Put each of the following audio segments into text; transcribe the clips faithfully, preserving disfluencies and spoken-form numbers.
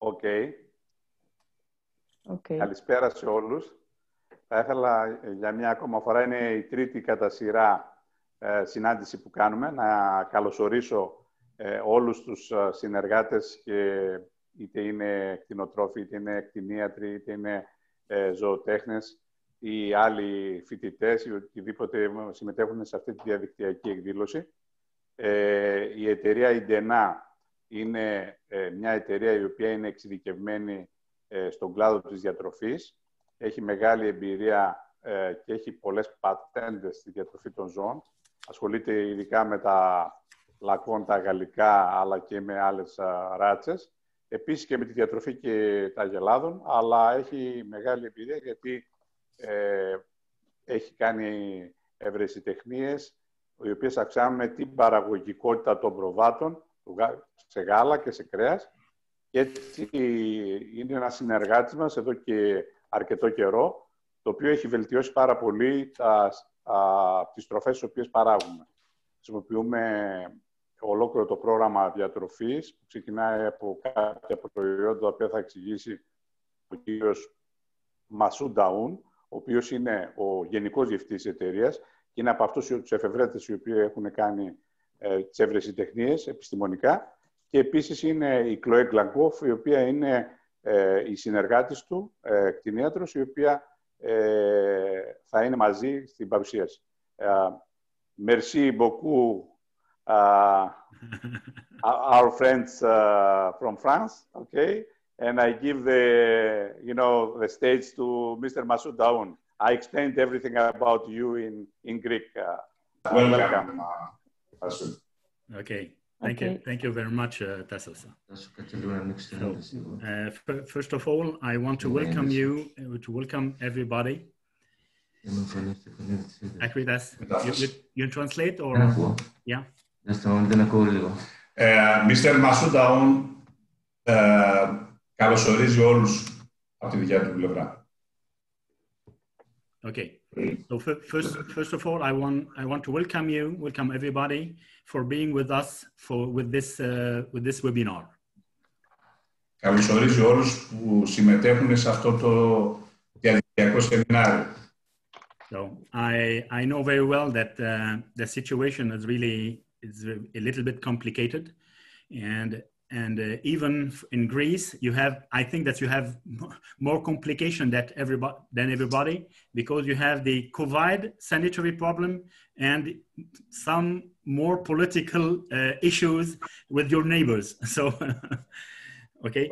Οκ. Okay. Okay. Καλησπέρα σε όλους. Θα ήθελα για μια ακόμα φορά, είναι η τρίτη κατά σειρά ε, συνάντηση που κάνουμε, να καλωσορίσω ε, όλους τους ε, συνεργάτες, και είτε είναι κτηνοτρόφοι, είτε είναι κτηνίατροι, είτε είναι ε, ζωοτέχνες ή άλλοι φοιτητές ή οτιδήποτε συμμετέχουν σε αυτή τη διαδικτυακή εκδήλωση. Ε, η εταιρεία η ντενά είναι ε, μια εταιρεία η οποία είναι εξειδικευμένη ε, στον κλάδο της διατροφής. Έχει μεγάλη εμπειρία ε, και έχει πολλές πατέντες στη διατροφή των ζώων. Ασχολείται ειδικά με τα λακκόν, τα γαλλικά, αλλά και με άλλες α, ράτσες. Επίσης και με τη διατροφή και τα αγελάδων, αλλά έχει μεγάλη εμπειρία γιατί ε, έχει κάνει ευρεσιτεχνίες, οι οποίες αυξάνουν την παραγωγικότητα των προβάτων σε γάλα και σε κρέας. Και έτσι είναι ένα συνεργάτης μας εδώ και αρκετό καιρό, το οποίο έχει βελτιώσει πάρα πολύ τα, α, τις τροφές τις οποίες παράγουμε. Χρησιμοποιούμε ολόκληρο το πρόγραμμα διατροφής, που ξεκινάει από κάποια προϊόντα, τα οποία θα εξηγήσει ο κύριος Μασούντ Νταούν, ο οποίος είναι ο γενικός διευθυντής της εταιρείας και είναι από αυτούς τους εφευρέτες οι οποίοι έχουν κάνει ε, τις ευρεσιτεχνίες επιστημονικά. Και επίσης είναι η Κλοέ Γκλανκόφ, η οποία είναι ε, η συνεργάτης του, ε, κτηνίατρος, η οποία ε, θα είναι μαζί στην παρουσίαση. Uh, merci beaucoup, uh, our friends uh, from France, okay? And I give the, you know, the stage to Mister Masoud Daoun. I explained everything about you in, in Greek. Uh, welcome, welcome uh, Masoud. Okay. Thank okay. you. Thank you very much, uh, Tassos. So, uh, first of all, I want to welcome you, uh, to welcome everybody. Akritas, you, you, you translate or? Yeah. Uh, Mister Masoud Daoun, uh, καλωσορίζει όλους από τη δικιά του πλευρά. Okay. So first, first of all, I want I want to welcome you, welcome everybody for being with us for with this uh, with this webinar. Καλωσορίζει όλους που συμμετέχουν σε αυτό το διαδικτυακό σεμινάριο. So I I know very well that uh, the situation is really is a little bit complicated, and and uh, even in Greece, you have, I think that you have more complication that everybody, than everybody, because you have the COVID sanitary problem and some more political uh, issues with your neighbors. So, okay.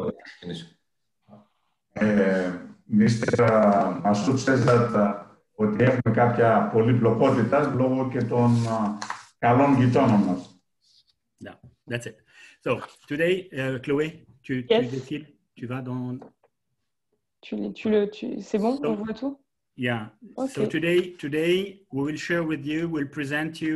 Uh, Mister Masoud says that uh, ότι έχουμε κάποια πολυπλοκότητα λόγω και των uh, καλών γειτόνων μας. Yeah, that's it. So, today, uh, Chloé, tu, yes. tu défiles, tu vas dans... Tu, tu le, tu, c'est bon, so, on voit tout? Yeah. Okay. So today, today, we will share with you, we'll present you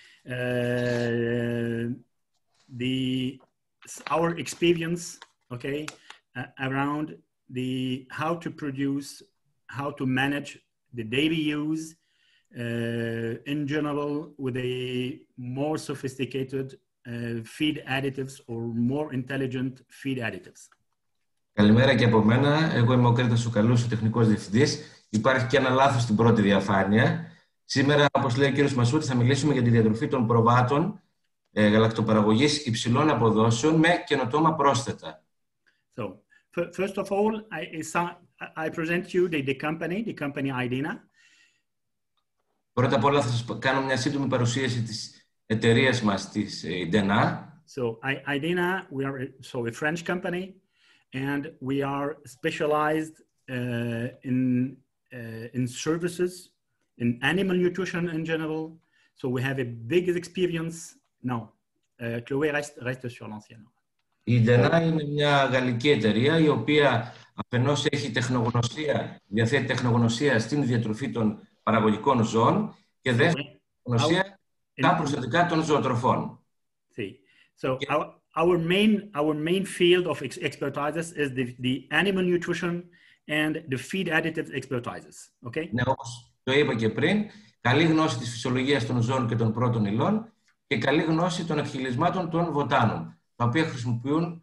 uh, the, our experience, okay, uh, around the, how to produce, how to manage the daily use uh, in general with a more sophisticated Uh, feed additives or more intelligent feed additives. Καλημέρα και από μένα. Εγώ είμαι ο Κρήτος Σουκαλούς, ο τεχνικός διευθυντής. Υπάρχει και ένα λάθος στην πρώτη διαφάνεια. Σήμερα, όπως λέει ο κύριος Μασούτη, θα μιλήσουμε για τη διατροφή των προβάτων ε, γαλακτοπαραγωγής υψηλών αποδόσεων με καινοτόμα πρόσθετα. So, first of all, I, I present you the, the company, the company i dena. Πρώτα απ' όλα θα σας κάνω μια σύντομη παρουσίαση της εταιρείας μας, της ντενά. So, i dena, we are so a French company, and we are specialized uh, in uh, in services, in animal nutrition in general. So we have a big experience. No, uh, Chloé reste, reste sur l'ancienne. Η ντενά είναι μια γαλλική εταιρεία η οποία αφενός έχει τεχνογνωσία, διαθέτει τεχνογνωσία στην διατροφή των παραγωγικών ζώων και δεύτερη τεχνογνωσία τα προστατικά των ζωοτροφών. See, so our our main our main field of expertise is the the animal nutrition and the feed additives expertises. Okay. Ναι, όπως το είπα και πριν, καλή γνώση της φυσιολογίας των ζώων και των πρώτων υλών και καλή γνώση των εκχυλισμάτων των βοτάνων, τα οποία χρησιμοποιούν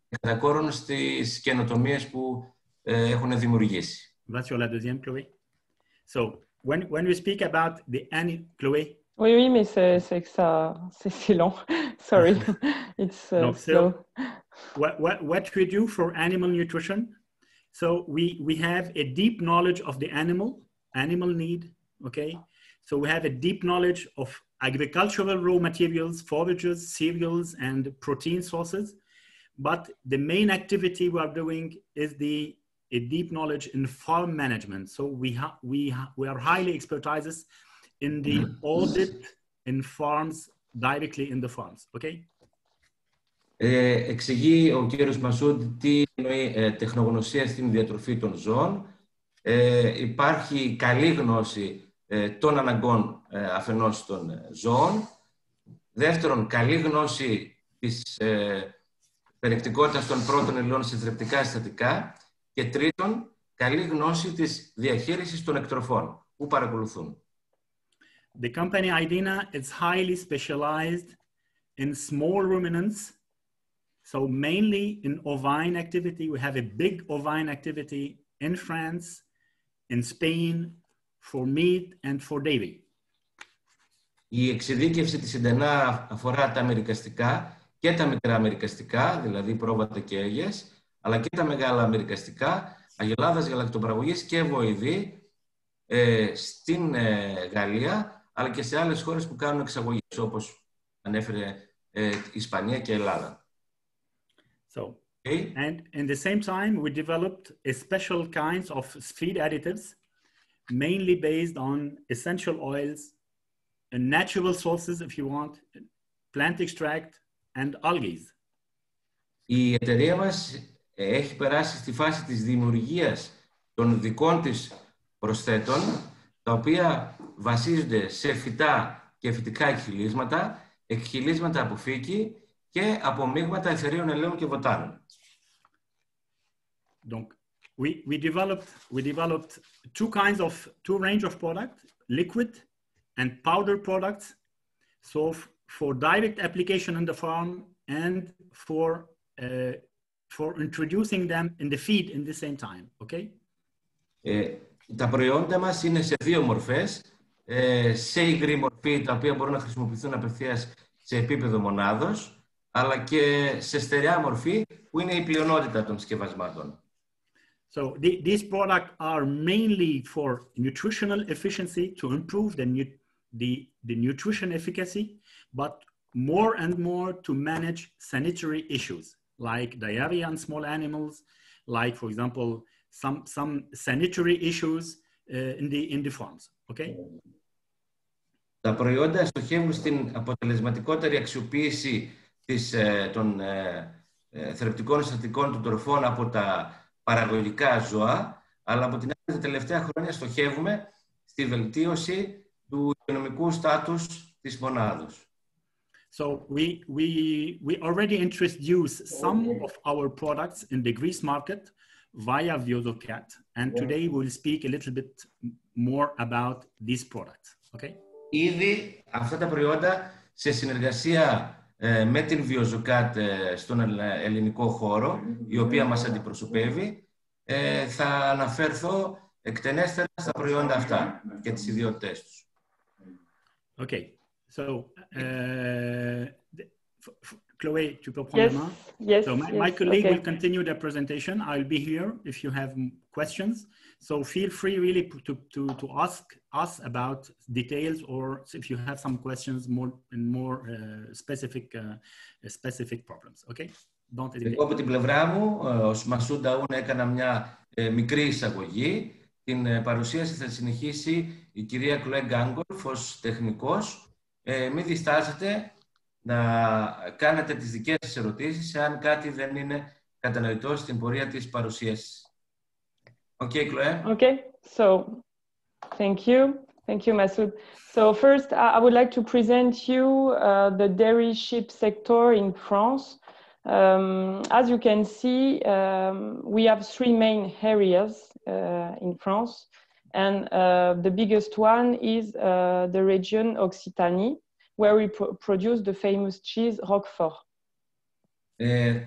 κατά κόρον στις καινοτομίες που ε, έχουν δημιουργήσει. That's your la deuxième, Chloé. So, when, when we speak about the ani- Chloé. Oui, oui, mais c'est, c'est que ça, c'est, c'est lent. Sorry, it's uh, Donc, slow. so, what, what, what we do for animal nutrition? So we, we have a deep knowledge of the animal, animal need, okay? So we have a deep knowledge of agricultural raw materials, forages, cereals, and protein sources. But the main activity we are doing is the a deep knowledge in farm management. So we, ha we, ha we are highly expertises in the audit in farms, directly in the farms, okay? Ε, εξηγεί ο κύριος Μασούντ τι εννοεί ε, τεχνογνωσία στην διατροφή των ζώων. Ε, υπάρχει καλή γνώση ε, των αναγκών ε, αφενός των ζώων. Δεύτερον, καλή γνώση της ε, περιεκτικότητας των πρώτων υλών σε θρεπτικά συστατικά. Και τρίτον, καλή γνώση της διαχείρισης των εκτροφών που παρακολουθούν. The company Idina is highly specialized in small ruminants. So mainly in ovine activity, we have a big ovine activity in France, in Spain, for meat and for dairy. Η εξειδίκευση της Ιντενά αφορά τα αμερικαστικά και τα μικρά αμερικαστικά, δηλαδή πρόβατα και έγιες, αλλά και τα μεγάλα αμερικαστικά, αγελάδας, γαλακτοπαραγωγής και βοηδή ε, στην ε, Γαλλία, αλλά και σε άλλες χώρες που κάνουν εξαγωγές, όπως ανέφερε ε, Ισπανία και Ελλάδα. So, okay. And in the same time, we developed a special kinds of feed additives, mainly based on essential oils and natural sources, if you want, plant extract and algae. Η εταιρεία μας έχει περάσει στη φάση της δημιουργίας των δικών της προσθέτων, τα οποία βασίζονται σε φυτά και φυτικά εκχυλίσματα, εκχυλίσματα από φύκη και από μείγματα αιθερίων ελαίων και βοτάνων. Donc, we, we developed we developed two kinds of two range of products, liquid and powder products. So for direct application in the farm and for uh, for introducing them in the feed in the same time, okay? Ε, τα προϊόντα μας είναι σε δύο μορφές, ε, σε υγρή μορφή, τα οποία μπορούν να χρησιμοποιηθούν απευθείας σε επίπεδο μονάδος, αλλά και σε στερεά μορφή, που είναι η πλειονότητα των συσκευασμάτων. So the, these products are mainly for nutritional efficiency, to improve the, the, the nutrition efficacy, but more and more to manage sanitary issues, like diarrhea in small animals, like, for example, some, some sanitary issues uh, in, the, in the farms, okay? Τα προϊόντα στοχεύουν στην αποτελεσματικότερη αξιοποίηση της, των ε, ε, θρεπτικών συστατικών των τροφών από τα παραγωγικά ζώα, αλλά από την άλλη τα τελευταία χρόνια στοχεύουμε στη βελτίωση του υγειονομικού στάτους της μονάδος. So we, we, we already introduced some of our products in the Greece market via Viozocat, and today we'll speak a little bit more about these products, okay? Ήδη αυτά τα προϊόντα σε συνεργασία ε, με την Viozocat ε, στον ελληνικό χώρο, η οποία μας αντιπροσωπεύει, ε, θα αναφερθώ εκτενέστερα στα προϊόντα αυτά και τις ιδιότητές τους. Okay, so uh, Chloé, tu peux prendre Yes, la main? yes, So my, yes, my colleague okay. will continue the presentation. I'll be here if you have questions. So feel free really to, to, to ask us about details, or if you have some questions more and more uh, specific, uh, specific problems, okay? Don't hesitate. Εγώ από την πλευρά μου, ως Μασούντ Αούν, έκανα μια ε, μικρή εισαγωγή. Την ε, παρουσίαση θα συνεχίσει η κυρία Κλοέ Γκάγκολφ ως τεχνικός. Ε, μην διστάζετε να κάνετε τις δικές σας ερωτήσεις, αν κάτι δεν είναι κατανοητό στην πορεία της παρουσίασης. Okay, Chloé? Okay, so thank you. Thank you, Masoud. So first, I would like to present you uh, the dairy sheep sector in France. Um, as you can see, um, we have three main areas uh, in France. And uh, the biggest one is uh, the region Occitanie, where we pro produce the famous cheese Roquefort. Ε,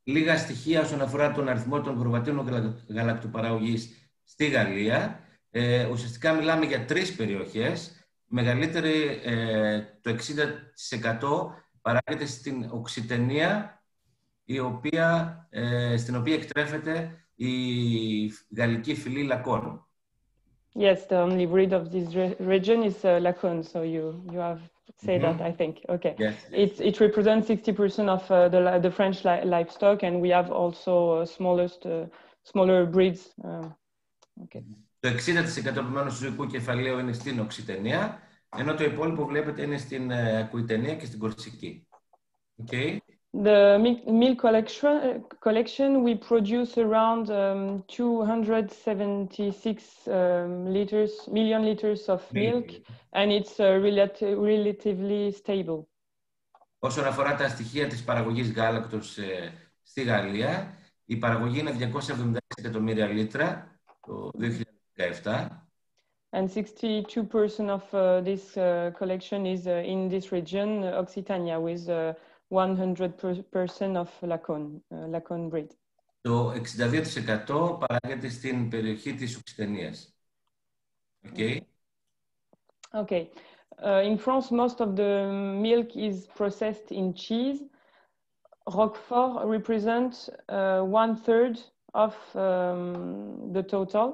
λίγα στοιχεία όσον αφορά τον αριθμό των προβατήρων γαλακτοπαραγωγής στη Γαλλία. Ε, ουσιαστικά μιλάμε για τρεις περιοχές. Μεγαλύτερη, ε, το εξήντα τοις εκατό παράγεται στην Οξιτενία, η οποία, ε, στην οποία εκτρέφεται η γαλλική φυλή Λακών. Yes, the only breed of this re region is uh, Lacon, so you you have said mm-hmm. that, I think. Okay. Yes, yes. It, it represents sixty percent of uh, the, the French li livestock, and we have also uh, smallest, uh, smaller breeds. Uh, okay. Το εξήντα τοις εκατό του ζωικού κεφαλαίου είναι στην Οξιτενία, ενώ το υπόλοιπο βλέπετε είναι στην Ακουιτενία και στην Κορσική. Okay. The milk, milk collection, collection, we produce around um, two hundred seventy-six um, liters, million liters of milk, and it's uh, relati relatively stable. Όσον αφορά τα στοιχεία της παραγωγής γάλακτος ε, στη Γαλλία, η παραγωγή είναι διακόσια εβδομήντα έξι εκατομμύρια λίτρα το δύο χιλιάδες δεκαεπτά. And sixty-two percent of uh, this uh, collection is uh, in this region, uh, Occitania, with uh, one hundred percent of Lacon, uh, Lacon breed. Το εξήντα δύο τοις εκατό παράγεται στην περιοχή της Οξιτενίας. Okay. Okay. Uh, in France, most of the milk is processed in cheese. Roquefort represents uh, one third of um, the total.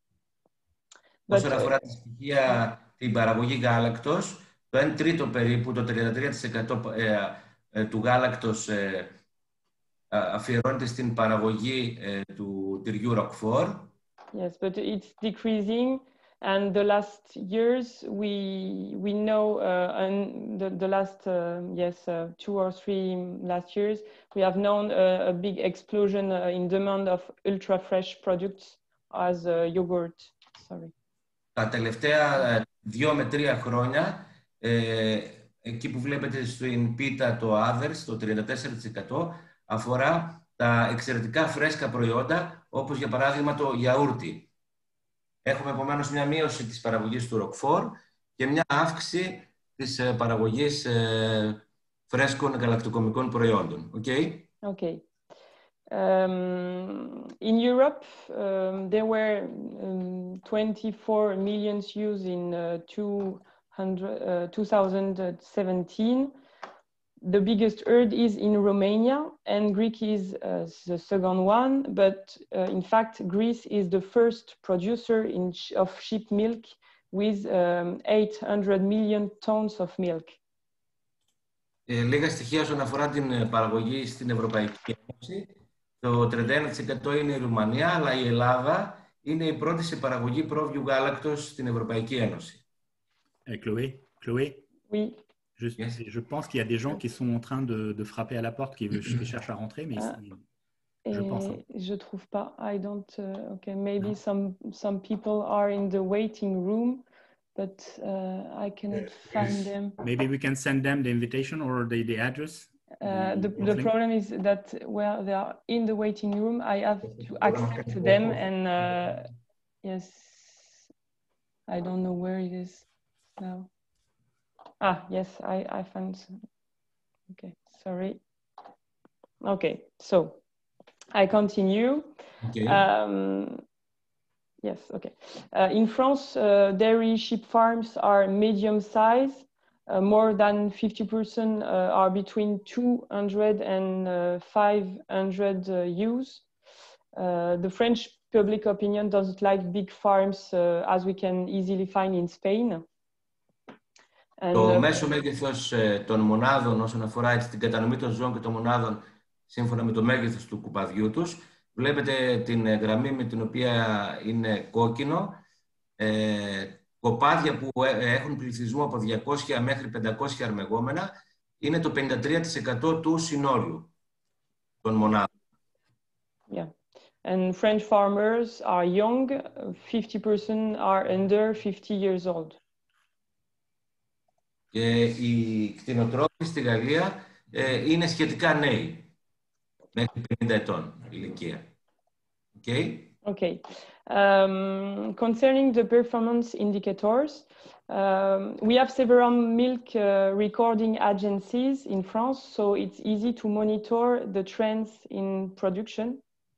Όσον αφορά τη στοιχεία την παραγωγή γάλακτος, το ένα τρίτο περίπου, το τριάντα τρία τοις εκατό ε, ε, του γάλακτος ε, αφιερώνεται στην παραγωγή ε, του τυριού Roquefort. Yes, but it's decreasing, and the last years we we know, uh, and the the last uh, yes uh, two or three last years we have known a, a big explosion uh, in demand of ultra fresh products as uh, yogurt. Sorry. Τα τελευταία δύο με τρία χρόνια, ε, εκεί που βλέπετε στην πίτα το average, το τριάντα τέσσερα τοις εκατό, αφορά τα εξαιρετικά φρέσκα προϊόντα, όπως για παράδειγμα το γιαούρτι. Έχουμε επομένως μια μείωση της παραγωγής του Roquefort και μια αύξηση της παραγωγής ε, φρέσκων γαλακτοκομικών προϊόντων. Okay? Okay. Um, in Europe, um, there were um, twenty-four million ewes in uh, two thousand seventeen. The biggest herd is in Romania, and Greece is uh, the second one. But uh, in fact, Greece is the first producer in sh of sheep milk with um, eight hundred million tons of milk. Ε, λίγα στοιχεία όσον αφορά την παραγωγή στην Ευρωπαϊκή Ένωση. Το τριάντα ένα τοις εκατό είναι η Ρουμανία, αλλά η Ελλάδα είναι η πρώτη σε παραγωγή πρόβιου γάλακτος στην Ευρωπαϊκή Ένωση. Ε, Chloé, Chloé. Oui. Je, yes. je pense qu'il y a des gens qui sont en train de, de frapper à la porte, qui, qui cherchent à rentrer, mais ah, je pense. Hein. Je trouve pas. I don't. Uh, okay, maybe no. some some people are in the waiting room, but uh, I cannot find them. Maybe we can send them the invitation or the the address. Uh, the, the problem is that where they are in the waiting room, I have to access to them, and uh, yes, I don't know where it is now. Ah, yes, I, I found. Okay, sorry. Okay, so I continue. Okay. Um, yes, okay. Uh, in France, uh, dairy sheep farms are medium size. Uh, more than fifty percent uh, are between two hundred and uh, five hundred uh, ewes. Uh, the French public opinion doesn't like big farms uh, as we can easily find in Spain. And, το uh, μέσο μέγεθος ε, των μονάδων όσον αφορά έτσι, την κατανομή των ζώων και των μονάδων σύμφωνα με το μέγεθος του κουπαδιού τους, βλέπετε την ε, γραμμή με την οποία είναι κόκκινο, ε, κοπάδια που έχουν πληθυσμό από διακόσια μέχρι πεντακόσια αρμεγόμενα είναι το πενήντα τρία τοις εκατό του συνόλου των μονάδων. Yeah. And French farmers are young, fifty percent are under fifty years old. Και οι κτηνοτρόφοι στη Γαλλία ε, είναι σχετικά νέοι, μέχρι πενήντα ετών ηλικία. Okay? Okay. Um, concerning the performance indicators, um, we have several milk uh, recording agencies in France, so it's easy to monitor the trends in production.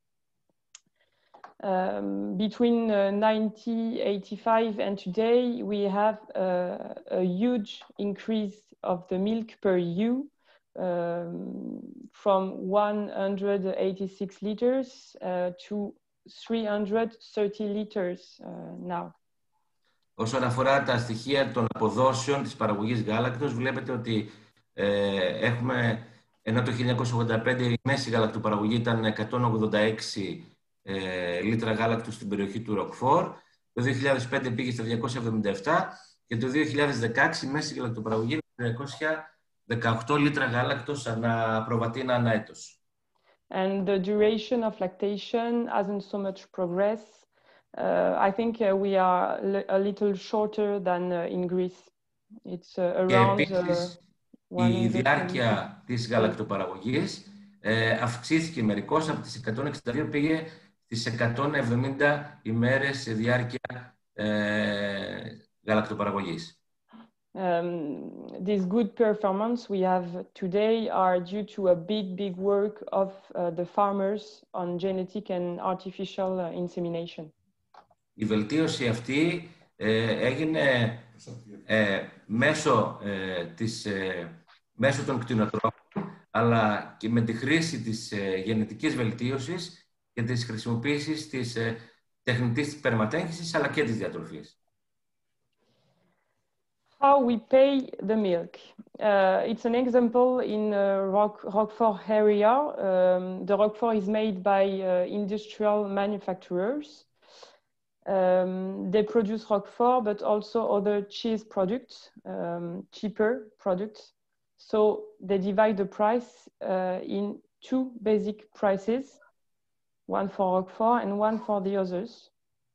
Um, between uh, nineteen eighty-five and today, we have uh, a huge increase of the milk per ewe um, from one hundred eighty-six liters uh, to three hundred thirty liters uh, now. Όσον αφορά τα στοιχεία των αποδόσεων της παραγωγής γάλακτος, βλέπετε ότι ε, έχουμε, ενώ το χίλια εννιακόσια ογδόντα πέντε η μέση γαλακτοπαραγωγή ήταν εκατόν ογδόντα έξι ε, λίτρα γάλακτος στην περιοχή του Ροκφόρ, το δύο χιλιάδες πέντε πήγε στα διακόσια εβδομήντα επτά και το δύο χιλιάδες δεκαέξι η μέση γαλακτοπαραγωγή ήταν τριακόσια δεκαοκτώ λίτρα γάλακτος ανά προβατίνα ανά έτος. And the duration of lactation hasn't so much progressed. Uh, I think uh, we are a little shorter than uh, in Greece. It's uh, around. Και επίσης, uh, η διάρκεια της γαλακτοπαραγωγής ε, αυξήθηκε μερικώς, από τις εκατόν εξήντα δύο πήγε στις εκατόν εβδομήντα ημέρες σε διάρκεια ε, γαλακτοπαραγωγής. Um, this good performance we have today are due to a big, big work of uh, the farmers on genetic and artificial uh, insemination. Η βελτίωση αυτή ε, έγινε ε, μέσω, ε, της, ε, μέσω των κτηνοτρόφων, αλλά και με τη χρήση της ε, γενετικής βελτίωσης και της χρησιμοποίησης της ε, τεχνητής περματέγχυσης, αλλά και της διατροφής. How we pay the milk. Uh, it's an example in uh, Rock, Roquefort area. Um, the Roquefort is made by uh, industrial manufacturers. Um, they produce Roquefort, but also other cheese products, um, cheaper products. So they divide the price uh, in two basic prices, one for Roquefort and one for the others.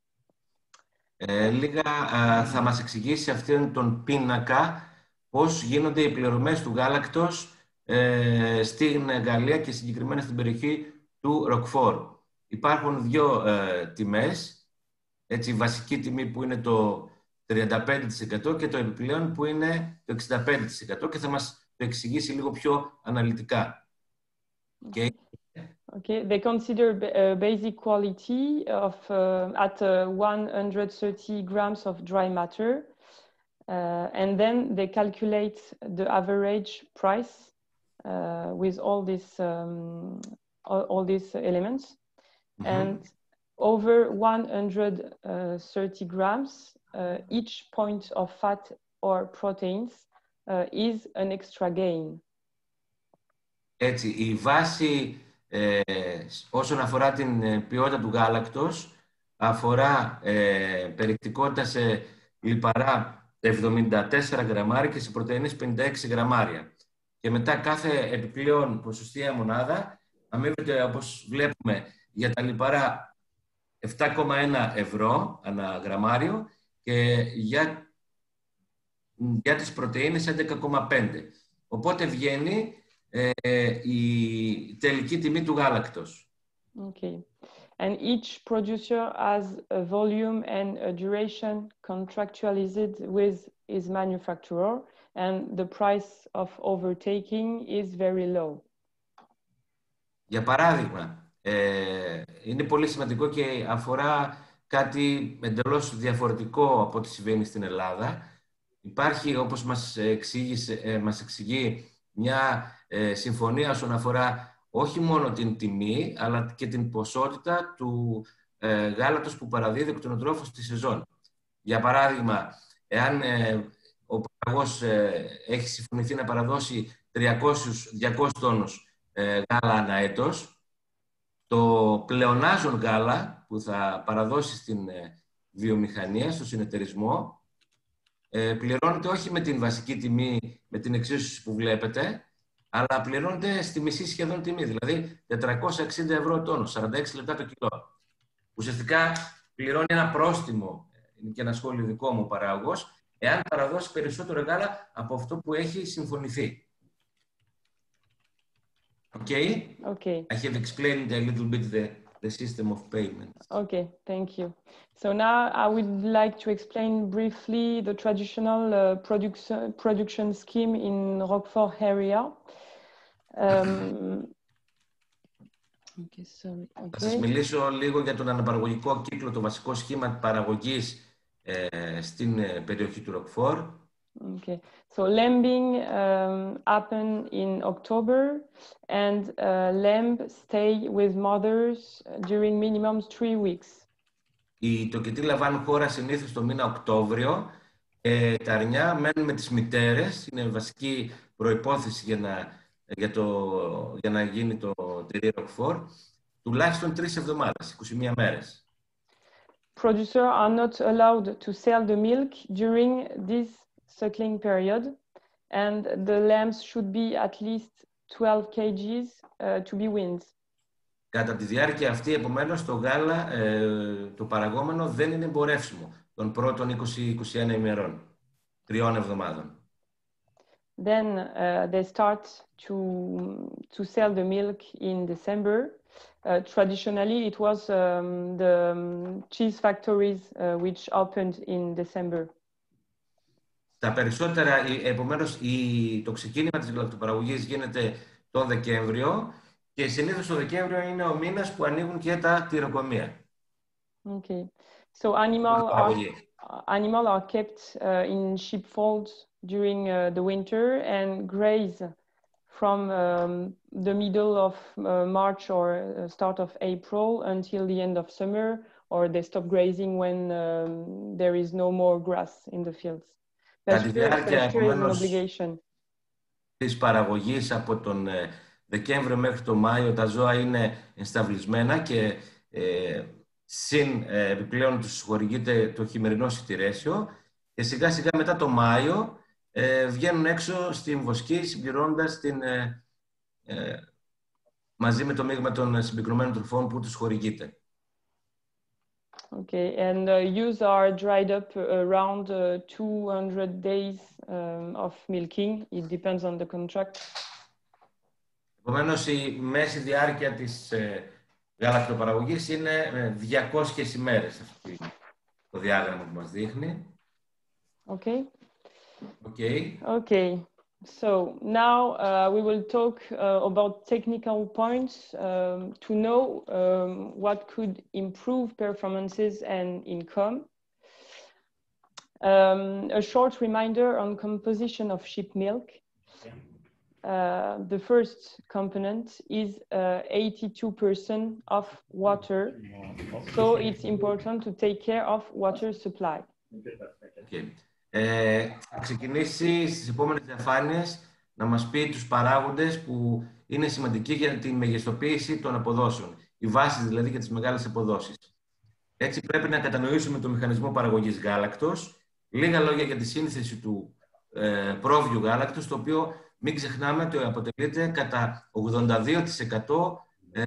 Ε, λίγα α, θα μας εξηγήσει αυτόν τον πίνακα πώς γίνονται οι πληρωμές του γάλακτος ε, στην Γαλλία και συγκεκριμένα στην περιοχή του Ροκφόρ. Υπάρχουν δύο ε, τιμές, έτσι, η βασική τιμή που είναι το τριάντα πέντε τοις εκατό και το επιπλέον που είναι το εξήντα πέντε τοις εκατό και θα μας το εξηγήσει λίγο πιο αναλυτικά. Okay. Okay, they consider uh, basic quality of uh, at uh, one hundred thirty grams of dry matter, uh, and then they calculate the average price uh, with all these um, all, all these elements, mm-hmm. and over one hundred thirty grams, uh, each point of fat or proteins uh, is an extra gain. Έτσι, η βάση ε, όσον αφορά την ποιότητα του γάλακτος αφορά ε, περιεκτικότητα σε λιπαρά εβδομήντα τέσσερα γραμμάρια και σε πρωτεΐνες πενήντα έξι γραμμάρια. Και μετά κάθε επιπλέον ποσοστιαία μονάδα αμείβεται, όπως βλέπουμε, για τα λιπαρά επτά κόμμα ένα ευρώ ανά γραμμάριο και για, για τις πρωτεΐνες έντεκα κόμμα πέντε. Οπότε βγαίνει ε, η τελική τιμή του γάλακτος. Okay. And each producer has a volume and a duration contractualized with his manufacturer, and the price of overtaking is very low. Για παράδειγμα, ε, είναι πολύ σημαντικό και αφορά κάτι εντελώς διαφορετικό από ό,τι συμβαίνει στην Ελλάδα. Υπάρχει, όπως μας, εξήγησε, ε, μας εξηγεί, μια ε, συμφωνία όσον αφορά όχι μόνο την τιμή, αλλά και την ποσότητα του ε, γάλατος που παραδίδει ο κτηνοτρόφος στη σεζόν. Για παράδειγμα, εάν ε, ο παραγωγός ε, έχει συμφωνηθεί να παραδώσει τριακόσιους με διακόσιους τόνους ε, γάλα ανά έτος, το πλεονάζον γάλα που θα παραδώσει στην ε, βιομηχανία, στο συνεταιρισμό, ε, πληρώνεται όχι με την βασική τιμή, με την εξίσωση που βλέπετε, αλλά πληρώνεται στη μισή σχεδόν τιμή, δηλαδή τετρακόσια εξήντα ευρώ τόνο, σαράντα έξι λεπτά το κιλό. Ουσιαστικά πληρώνει ένα πρόστιμο, είναι και ένα σχόλιο δικό μου παραγωγός, εάν παραδώσει περισσότερο γάλα από αυτό που έχει συμφωνηθεί. Okay? Okay. I have explained a little bit the the system of payment. Okay, thank you. So now I would like to explain briefly the traditional uh, production production scheme in Roquefort area. Um, okay, sorry. Okay. Θα σας μιλήσω λίγο για τον αναπαραγωγικό κύκλο, το βασικό σχήμα παραγωγής ε, στην ε, περιοχή του Roquefort. Okay, so lambing um, happen in October, and uh, lamb stay with mothers during minimum three weeks. Οι τοκετοί λαμβάνουν χώρα συνήθως το μήνα Οκτώβριο και τα αρνιά μένουν με τις μητέρες. Είναι βασική προϋπόθεση για να, για το, για να γίνει το τυρί Roquefort. Τουλάχιστον τρεις εβδομάδες, είκοσι μία μέρες. Producers are not allowed to sell the milk during this suckling period, and the lambs should be at least twelve kilograms uh, to be weaned. Κατά τη διάρκεια αυτή, επομένως, το γάλα, ε, το παραγόμενο, δεν είναι εμπορεύσιμο των πρώτων είκοσι με είκοσι ένα ημερών, τριών εβδομάδων. Then uh, they start to, to sell the milk in December. Uh, traditionally, it was um, the um, cheese factories uh, which opened in December. Τα περισσότερα, επομένως, η, το ξεκίνημα της γαλακτοπαραγωγής γίνεται τον Δεκέμβριο και συνήθως το Δεκέμβριο είναι ο μήνας που ανοίγουν και τα τυροκομεία. Okay. So animal are, animal are kept uh, in sheepfolds during uh, the winter and graze from um, the middle of uh, March or uh, start of April until the end of summer, or they stop grazing when um, there is no more grass in the fields. Της παραγωγής από τον Δεκέμβριο μέχρι τον Μάιο τα ζώα είναι ενσταυλισμένα και ε, συν ε, επιπλέον τους χορηγείται το χειμερινό σιτηρέσιο και σιγά σιγά μετά το Μάιο ε, βγαίνουν έξω στην βοσκή συμπληρώνοντας την, ε, ε, μαζί με το μείγμα των συμπυκνωμένων τροφών που τους χορηγείται. Okay, and uh, ewes are dried up around uh, two hundred days um, of milking. It depends on the contract. Επομένως, η μέση διάρκεια της ε, γαλακτοπαραγωγής είναι ε, διακόσιες ημέρες, αυτή το διάγραμμα που μας δείχνει. Okay. Okay. Okay. So now uh, we will talk uh, about technical points um, to know um, what could improve performances and income. Um, a short reminder on composition of sheep milk. Uh, the first component is eighty-two percent uh, of water, so it's important to take care of water supply. Okay. Ε, θα ξεκινήσει στις επόμενες διαφάνειες να μας πει τους παράγοντες που είναι σημαντικοί για τη μεγιστοποίηση των αποδόσεων. Οι βάσεις δηλαδή για τις μεγάλες αποδόσεις. Έτσι πρέπει να κατανοήσουμε το μηχανισμό παραγωγής γάλακτος. Λίγα λόγια για τη σύνθεση του ε, πρόβιου γάλακτος, το οποίο μην ξεχνάμε ότι αποτελείται κατά ογδόντα δύο τοις εκατό ε,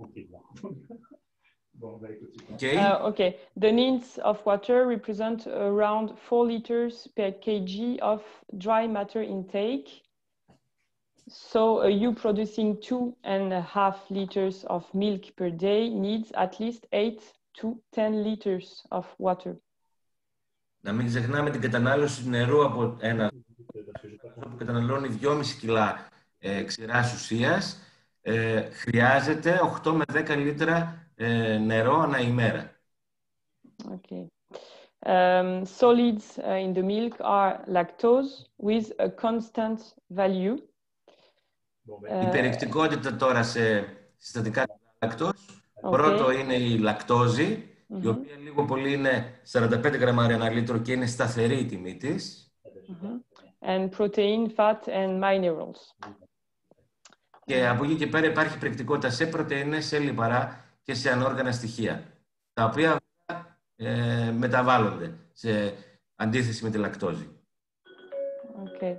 Okay. Uh, okay. The needs of water represent around four liters per kg of dry matter intake. So a ewe producing two and a half liters of milk per day needs at least eight to ten liters of water. Να μην ξεχνάμε την κατανάλωση νερού από ένα που καταναλώνει δυόμισι κιλά ε, ξηράς ουσίας. Ε, χρειάζεται οκτώ με δέκα λίτρα ε, νερό ανά ημέρα. Okay. Um, solids uh, in the milk are lactose with a constant value. Η περιεκτικότητα τώρα σε συστατικά λακτός. Okay. Πρώτο είναι η λακτόζη, mm-hmm. η οποία λίγο πολύ είναι σαράντα πέντε γραμμάρια ανά λίτρο και είναι σταθερή η τιμή της. Mm-hmm. And protein, fat and minerals. Και από εκεί και πέρα υπάρχει περιεκτικότητα σε πρωτεΐνες, σε λιπαρά και σε ανόργανα στοιχεία, τα οποία ε, μεταβάλλονται σε αντίθεση με τη λακτόζη. Okay.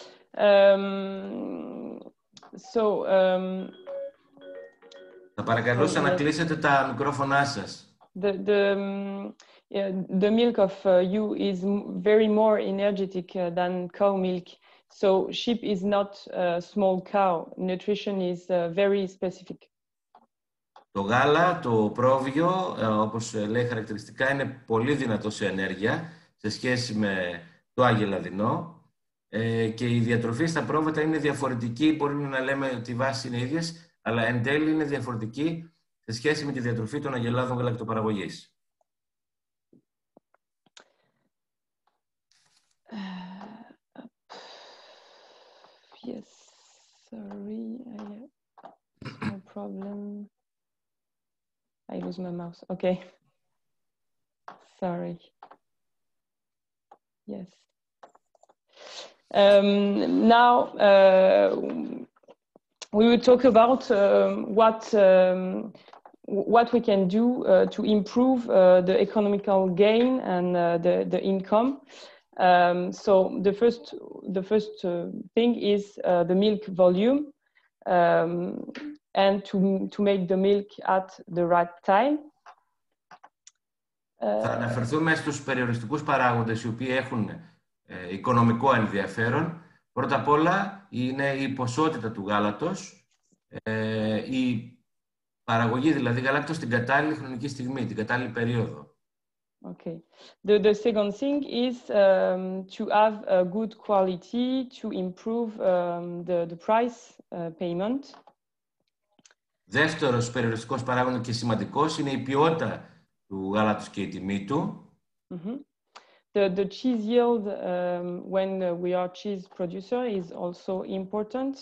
Um, so, um, θα παρακαλούσα so να κλείσετε τα μικρόφωνά σας. The, the, um, yeah, the milk of uh, ewe is very more energetic uh, than cow milk. So sheep is not a small cow. Nutrition is uh, very specific. Το γάλα, το πρόβιο, όπως λέει χαρακτηριστικά, είναι πολύ δυνατό σε ενέργεια σε σχέση με το αγελαδινό και η διατροφή στα πρόβατα είναι διαφορετική. Μπορούμε να λέμε ότι οι βάσεις είναι ίδιες, αλλά εν τέλει είναι διαφορετική σε σχέση με τη διατροφή των αγελάδων γαλακτοπαραγωγής. Yes, sorry, I have no problem. I lose my mouse. Okay. Sorry. Yes. Um, now uh, we will talk about um, what um, what we can do uh, to improve uh, the economical gain and uh, the the income. Um, so the first the first uh, thing is uh, the milk volume, um, and to to make the milk at the right time. Θα αναφερθούμε στους περιοριστικούς παράγοντες οι οποίοι έχουν ε, οικονομικό ενδιαφέρον. Πρώτα απ' όλα είναι η ποσότητα του γάλατος, ε, η παραγωγή δηλαδή γάλακτος στην κατάλληλη χρονική στιγμή, την κατάλληλη περίοδο. Okay. The, the second thing is um, to have a good quality to improve um, the, the price uh, payment. Δεύτερος περιοριστικός παράγοντας και σημαντικός είναι η ποιότητα του γάλατος και η τιμή του. Mm-hmm. The, the cheese yield um, when we are cheese producer is also important.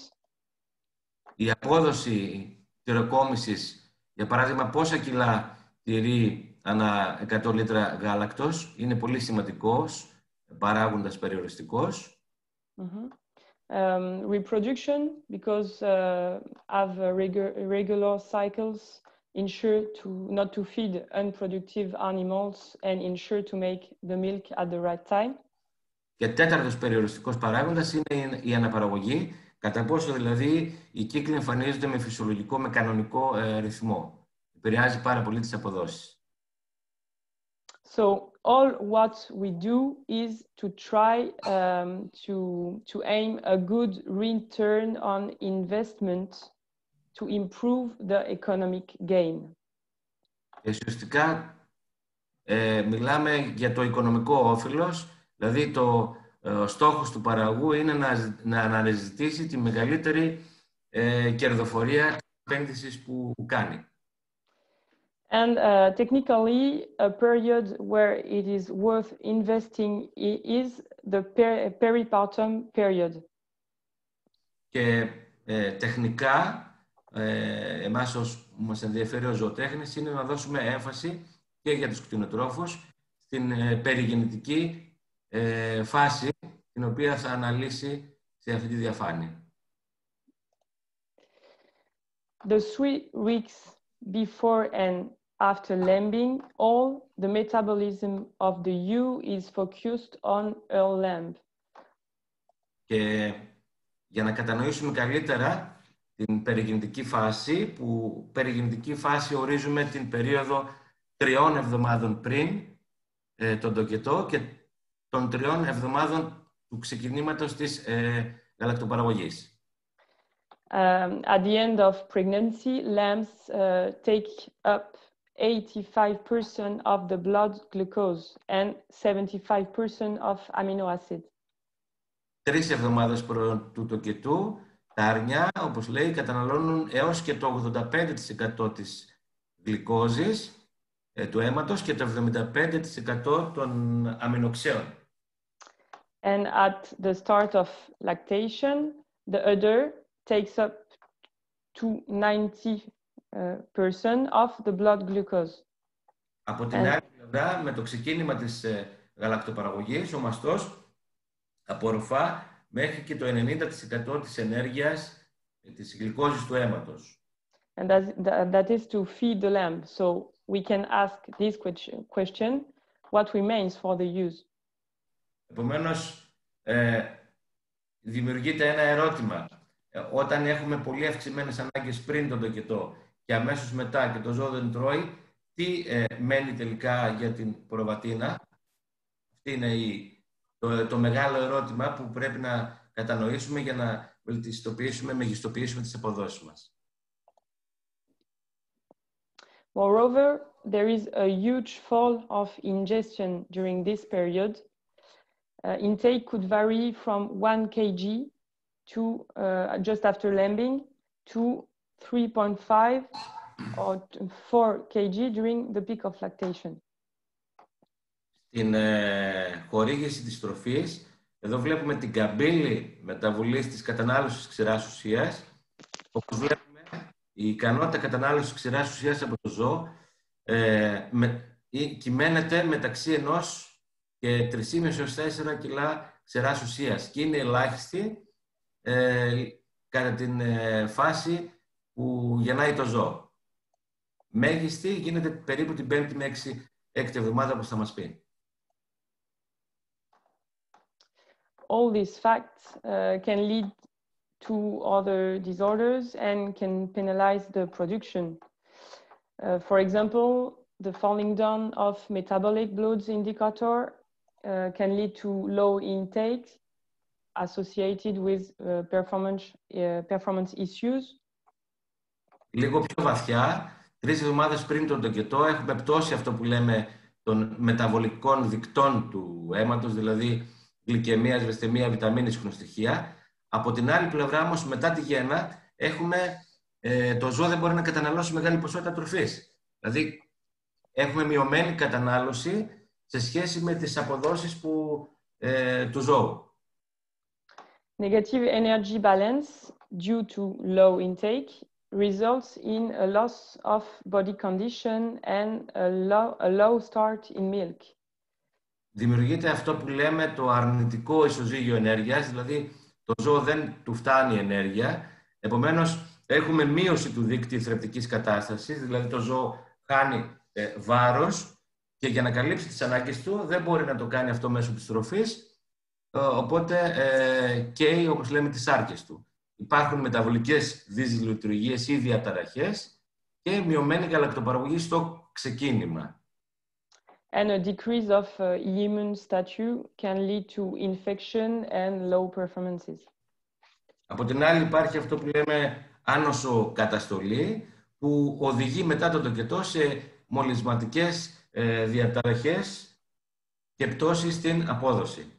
Η απόδοση τυροκόμησης, για παράδειγμα πόσα κιλά τυρί ανά εκατό λίτρα γάλακτος, είναι πολύ σημαντικός παράγοντας περιοριστικός. Mm-hmm. Um, reproduction, because uh, have uh, regu regular cycles, ensure to not to feed unproductive animals and ensure to make the milk at the right time. Και τέταρτος περιοριστικός παράγοντας είναι η αναπαραγωγή, κατά πόσο δηλαδή οι κύκλοι εμφανίζονται με φυσιολογικό, με κανονικό ε, ρυθμό. Επηρεάζει πάρα πολύ τις αποδόσεις. So all what we do is to try um, to to aim a good return on investment to improve the economic gain. Και ουσιαστικά ε, μιλάμε για το οικονομικό όφελος, δηλαδή το ε, στόχος του παραγωγού είναι να, να αναζητήσει τη μεγαλύτερη ε, κερδοφορία της επένδυσης που κάνει. And uh, technically, a period where it is worth investing is the per peripartum period. Και ε, τεχνικά, ε, εμάς ως μας ενδιαφέρει ως ζωοτέχνης είναι να δώσουμε έμφαση και για τους κτηνοτρόφους στην ε, περιγεννητική ε, φάση, την οποία θα αναλύσει σε αυτή τη διαφάνεια. The three weeks before and after lambing, all the metabolism of the ewe is focused on her lamb. Και για να κατανοήσουμε καλύτερα την περιγεννητική φάση, που περιγεννητική φάση ορίζουμε την περίοδο τριών εβδομάδων πριν ε, τον τοκετό και των τριών εβδομάδων του ξεκινήματος της ε, γαλακτοπαραγωγής. Um, at the end of pregnancy, lambs uh, take up eighty-five percent of the blood glucose and seventy-five percent of amino acid. Τρεις εβδομάδες προ του τοκετού, τα αρνιά, όπως λέει, καταναλώνουν έως και το ογδόντα πέντε τοις εκατό της γλυκόζης ε, του αίματος και το εβδομήντα πέντε τοις εκατό των αμινοξέων. And at the start of lactation, the udder takes up to ninety percent of the blood glucose. Από την άλλη πλευρά, με το ξεκίνημα της ε, γαλακτοπαραγωγής, ο μαστός απορροφά μέχρι και το ενενήντα τοις εκατό της ενέργειας ε, της γλυκόζης του αίματος. And that, that is to feed the lamb. So we can ask this question, what remains for the ewes? Επομένως, ε, δημιουργείται ένα ερώτημα. Ε, όταν έχουμε πολύ αυξημένες ανάγκες πριν τον τοκετό και αμέσως μετά και το ζώο δεν τρώει, τι ε, μένει τελικά για την προβατίνα? Αυτή είναι η, το, το μεγάλο ερώτημα που πρέπει να κατανοήσουμε για να βελτιστοποιήσουμε, μεγιστοποιήσουμε τις αποδόσεις μας. Moreover, there is a huge fall of ingestion during this period. Uh, intake could vary from one kilogram to uh, just after lambing to three point five or four kilograms during the peak of lactation. Στην ε, χορήγηση της τροφής, εδώ βλέπουμε την καμπύλη μεταβολής της κατανάλωσης ξηράς ουσίας. Όπως βλέπουμε, η ικανότητα κατανάλωσης ξηράς ουσίας από το ζώο ε, με, κυμαίνεται μεταξύ ενός και τρία κόμμα πέντε έως τέσσερα κιλά ξηράς ουσίας και είναι ελάχιστη ε, κατά την ε, φάση που γεννάει το ζώο. Μέγιστη γίνεται περίπου την πέμπτη με έξι, έκτη εβδομάδα, όπως θα μας πει. All these facts uh, can lead to other disorders and can penalize the production. Uh, for example, the falling down of metabolic loads indicator uh, can lead to low intake associated with uh, performance, uh, performance issues. Λίγο πιο βαθιά, τρεις εβδομάδες πριν τον τοκετό, έχουμε πτώση αυτό που λέμε των μεταβολικών δικτών του αίματος, δηλαδή γλυκαιμία, ευαισθημία, βιταμίνες, χρονοστοιχεία. Από την άλλη πλευρά όμως, μετά τη γέννα, έχουμε, ε, το ζώο δεν μπορεί να καταναλώσει μεγάλη ποσότητα τροφής. Δηλαδή, έχουμε μειωμένη κατανάλωση σε σχέση με τις αποδόσεις που, ε, του ζώου. Negative energy balance due to low intake results in a loss of body condition and a low, a low start in milk. Δημιουργείται αυτό που λέμε το αρνητικό ισοζύγιο ενέργειας, δηλαδή το ζώο δεν του φτάνει ενέργεια, επομένως έχουμε μείωση του δείκτη θρεπτικής κατάστασης, δηλαδή το ζώο χάνει ε, βάρος και για να καλύψει τις ανάγκες του δεν μπορεί να το κάνει αυτό μέσω της τροφής, ε, οπότε ε, καίει, όπως λέμε, τις άρκες του. Υπάρχουν μεταβολικές δυσλειτουργίες ή διαταραχές και μειωμένη γαλακτοπαραγωγή στο ξεκίνημα. And a decrease of uh, immune status can lead to infection and low performances. Από την άλλη υπάρχει αυτό που λέμε άνοσο καταστολή, που οδηγεί μετά τον τοκετό σε μολυσματικές ε, διαταραχές και πτώσεις στην απόδοση.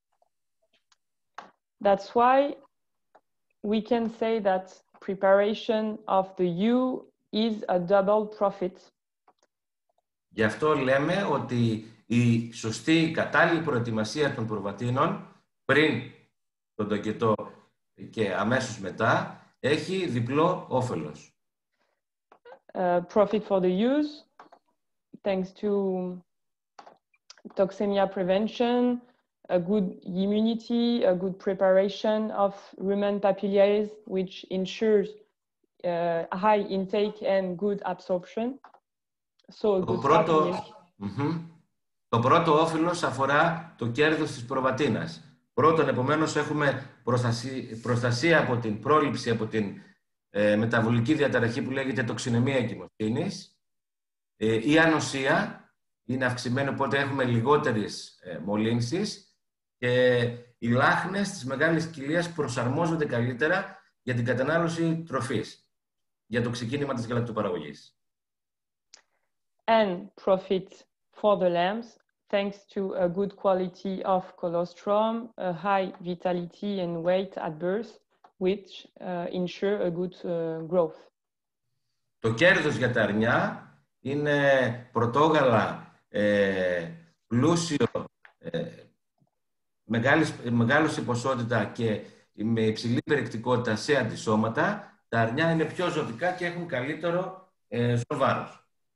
That's why we can say that preparation of the ewe is a double profit. Γι' αυτό λέμε ότι η σωστή κατάλληλη προετοιμασία των προβατίνων πριν τον τοκετό και αμέσως μετά έχει διπλό όφελος. Uh, profit for the ewes, thanks to toxemia prevention, a good immunity, a good preparation of rumen papillaries, which ensures uh, high intake and good absorption. So το, πρώτο, mm-hmm. το πρώτο όφελος αφορά το κέρδος της προβατίνας. Πρώτον, επομένως, έχουμε προστασία, προστασία από την πρόληψη, από την ε, μεταβολική διαταραχή που λέγεται τοξινεμία εγκυμοσύνης. Ε, η ανοσία είναι αυξημένη, οπότε έχουμε λιγότερες ε, μολύνσεις και οι λάχνες της μεγάλης κοιλίας προσαρμόζονται καλύτερα για την κατανάλωση τροφής, για το ξεκίνημα της γαλακτοπαραγωγής. And profit for the lambs, thanks to a good quality of colostrum, a high vitality and weight at birth, which uh, ensure a good uh, growth. Το κέρδος για τα αρνιά είναι πρωτόγαλα, ε, πλούσιο, ε, μεγάλης, μεγάλο σε ποσότητα και με υψηλή περιεκτικότητα σε αντισώματα. Τα αρνιά είναι πιο ζωτικά και έχουν καλύτερο ε, βάρος.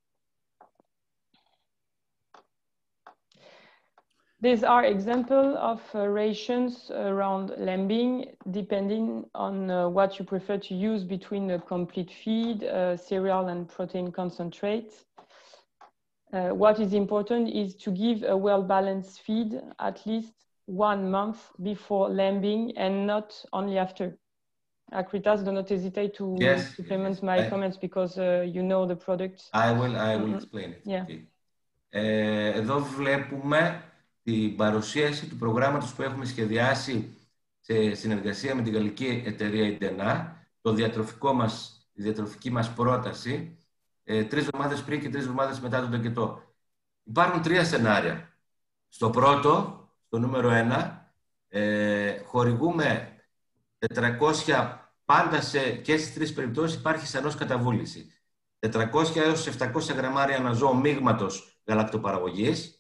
These are examples of uh, rations around lambing, depending on uh, what you prefer to use between a complete feed, uh, cereal and protein concentrate. Uh, what is important is to give a well-balanced feed at least one month before lambing and not only after. Akritas, do not hesitate to yes, supplement yes, my I, comments because uh, you know the products. I will, I will mm-hmm. explain it. Yeah. Okay. Ε, εδώ βλέπουμε την παρουσίαση του προγράμματος που έχουμε σχεδιάσει σε συνεργασία με την γαλλική εταιρεία Idena, το διατροφικό μας, η διατροφική μας πρόταση ε, τρεις εβδομάδες πριν και τρεις εβδομάδες μετά τον τοκετό. Υπάρχουν τρία σενάρια. Στο πρώτο, στο νούμερο ένα, ε, χορηγούμε τετρακόσια, πάντα σε, και στις τρεις περιπτώσεις υπάρχει σανός καταβούληση. τετρακόσια έως επτακόσια γραμμάρια ανά ζώο μείγματος γαλακτοπαραγωγής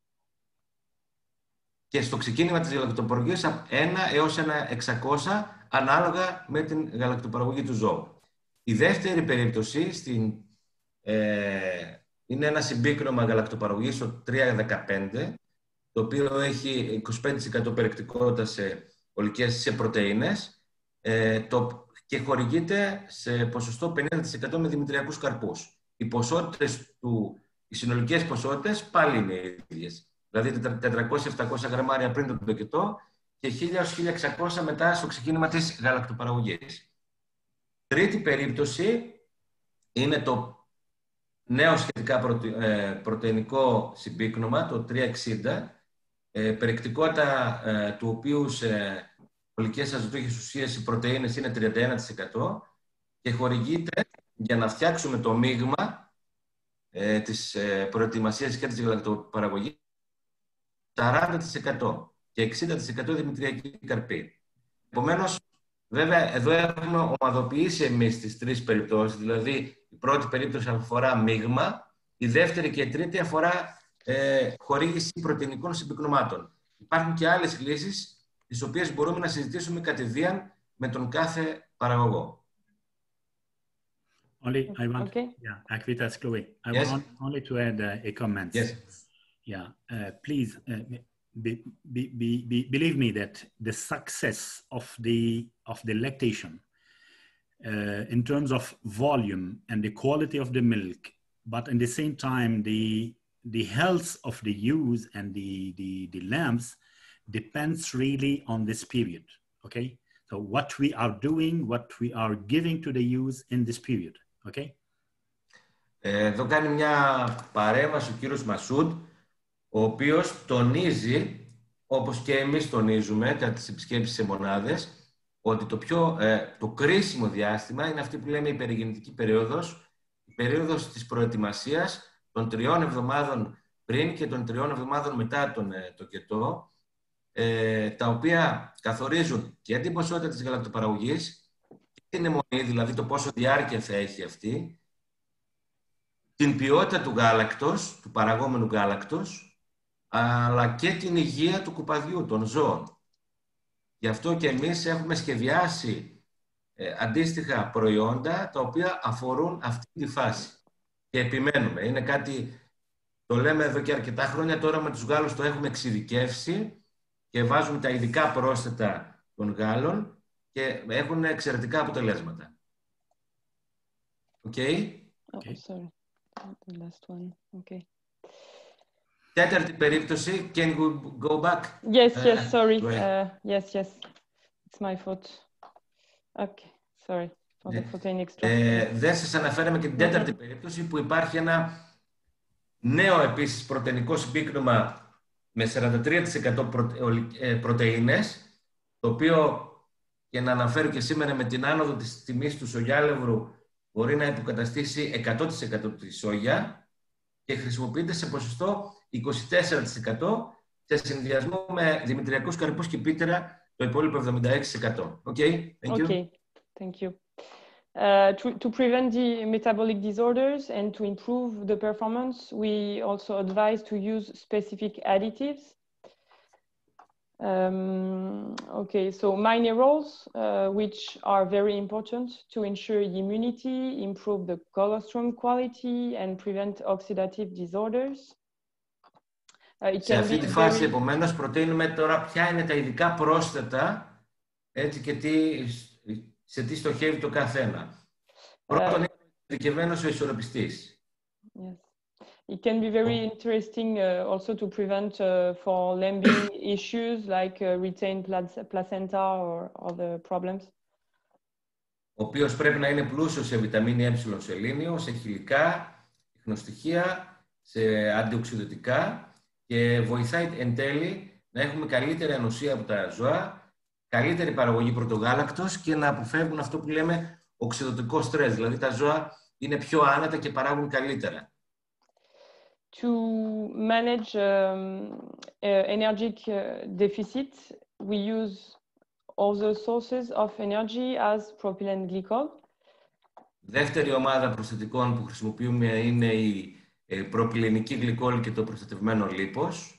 και στο ξεκίνημα της γαλακτοπαραγωγής ένα έως εξακόσια ανάλογα με την γαλακτοπαραγωγή του ζώου. Η δεύτερη περίπτωση στην, ε, είναι ένα συμπίκνωμα γαλακτοπαραγωγής στο τρία δεκαπέντε, το οποίο έχει είκοσι πέντε τοις εκατό περιεκτικότητα σε ολικές, σε πρωτεΐνες, ε, το, και χορηγείται σε ποσοστό πενήντα τοις εκατό με δημητριακούς καρπούς. Οι ποσότητες του, οι συνολικές ποσότητες πάλι είναι οι ίδιες. Δηλαδή τετρακόσια με επτακόσια γραμμάρια πριν τον τοκετό και χίλια με χίλια εξακόσια μετά στο ξεκίνημα της γαλακτοπαραγωγής. Τρίτη περίπτωση είναι το νέο σχετικά προτε, ε, πρωτεϊνικό συμπίκνωμα, το τρία εξήντα, ε, περιεκτικότητα ε, του οποίου σε ολικές αζωτούχες ουσίες οι πρωτεΐνες είναι τριάντα ένα τοις εκατό και χορηγείται για να φτιάξουμε το μείγμα ε, της ε, προετοιμασίας και της γαλακτοπαραγωγής σαράντα τοις εκατό και εξήντα τοις εκατό δημητριακή καρπή. Επομένως, βέβαια, εδώ έχουμε ομαδοποιήσει εμείς τις τρεις περιπτώσεις, δηλαδή η πρώτη περίπτωση αφορά μείγμα, η δεύτερη και η τρίτη αφορά ε, χορήγηση πρωτεϊνικών συμπυκνωμάτων. Υπάρχουν και άλλες λύσεις, τις οποίες μπορούμε να συζητήσουμε κατηδίαν με τον κάθε παραγωγό. Only I want, okay. yeah, Akvitas Chloe. I yes. want only to add uh, a comment. Yes. Yeah, uh, please uh, be, be, be, be, believe me that the success of the of the lactation uh, in terms of volume and the quality of the milk, but at the same time the the health of the ewes and the the, the lambs depends really on this period. Okay, so what we are doing, what we are giving to the ewes in this period. Okay. Εδώ κάνει μια παρέμβαση ο κύριος Μασούντ, ο οποίος τονίζει, όπως και εμείς τονίζουμε κατά τις επισκέψεις σε μονάδες, ότι το πιο ε, το κρίσιμο διάστημα είναι αυτή που λέμε η περιγεννητική περίοδος, η περίοδος της προετοιμασίας των τριών εβδομάδων πριν και των τριών εβδομάδων μετά τον ε, τοκετό, ε, τα οποία καθορίζουν και την ποσότητα της γαλακτοπαραγωγής και την αιμονή, δηλαδή το πόσο διάρκεια θα έχει αυτή, την ποιότητα του γάλακτος, του παραγόμενου γάλακτος, αλλά και την υγεία του κουπαδιού, των ζώων. Γι' αυτό και εμείς έχουμε σχεδιάσει ε, αντίστοιχα προϊόντα τα οποία αφορούν αυτή τη φάση. Και επιμένουμε. Είναι κάτι, το λέμε εδώ και αρκετά χρόνια, τώρα με τους Γάλλους το έχουμε εξειδικεύσει και βάζουμε τα ειδικά πρόσθετα των Γάλλων και έχουν εξαιρετικά αποτελέσματα. Okay? Oh, sorry. The last one. Okay. Τέταρτη περίπτωση, can we go back? Yes, yes, uh, sorry. Uh, yes, yes. It's my fault. Okay, sorry for the protein extra. Ε, δεν σας αναφέραμε και την τέταρτη mm-hmm. περίπτωση που υπάρχει ένα νέο επίσης πρωτεϊνικό συμπίκνωμα με σαράντα τρία τοις εκατό πρωτεΐνες, το οποίο, και να αναφέρω και σήμερα, με την άνοδο της τιμής του σογιάλευρου μπορεί να υποκαταστήσει εκατό τοις εκατό τη σόγια και χρησιμοποιείται σε ποσοστό είκοσι τέσσερα τοις εκατό σε συνδυασμό με δημητριακούς καρπούς και πίτερα το υπόλοιπο εβδομήντα έξι τοις εκατό. Okay, thank you. Okay, thank you. Uh, to, to prevent the metabolic disorders and to improve the performance, we also advise to use specific additives. Um, okay, so minerals, uh, which are very important to ensure immunity, improve the colostrum quality, and prevent oxidative disorders. Uh, it Σε can αυτή be τη φάση, very... επομένως, προτείνουμε τώρα ποια είναι τα ειδικά πρόσθετα, έτσι, και τι, σε τι στοχεύει το καθένα. Πρώτον, είναι ειδικευμένος ο ισορροπιστής. Yes. It can be very interesting uh, also to prevent uh, for lambing issues like uh, retained placenta or other problems. Ο οποίος πρέπει να είναι πλούσιος σε βιταμίνη ε, σελήνιο, σε χηλικά, ιχνοστοιχεία, σε αντιοξυδοτικά και βοηθάει εν τέλει να έχουμε καλύτερη ανοσία από τα ζώα, καλύτερη παραγωγή πρωτογάλακτος και να αποφεύγουν αυτό που λέμε οξυδοτικό στρες, δηλαδή τα ζώα είναι πιο άνετα και παράγουν καλύτερα. To manage um, uh, energy uh, deficit, we use other sources of energy as propylene glycol. Δεύτερη ομάδα προσθετικών που χρησιμοποιούμε είναι η ε, προπυλενική γλυκόλη και το προστατευμένο λίπος.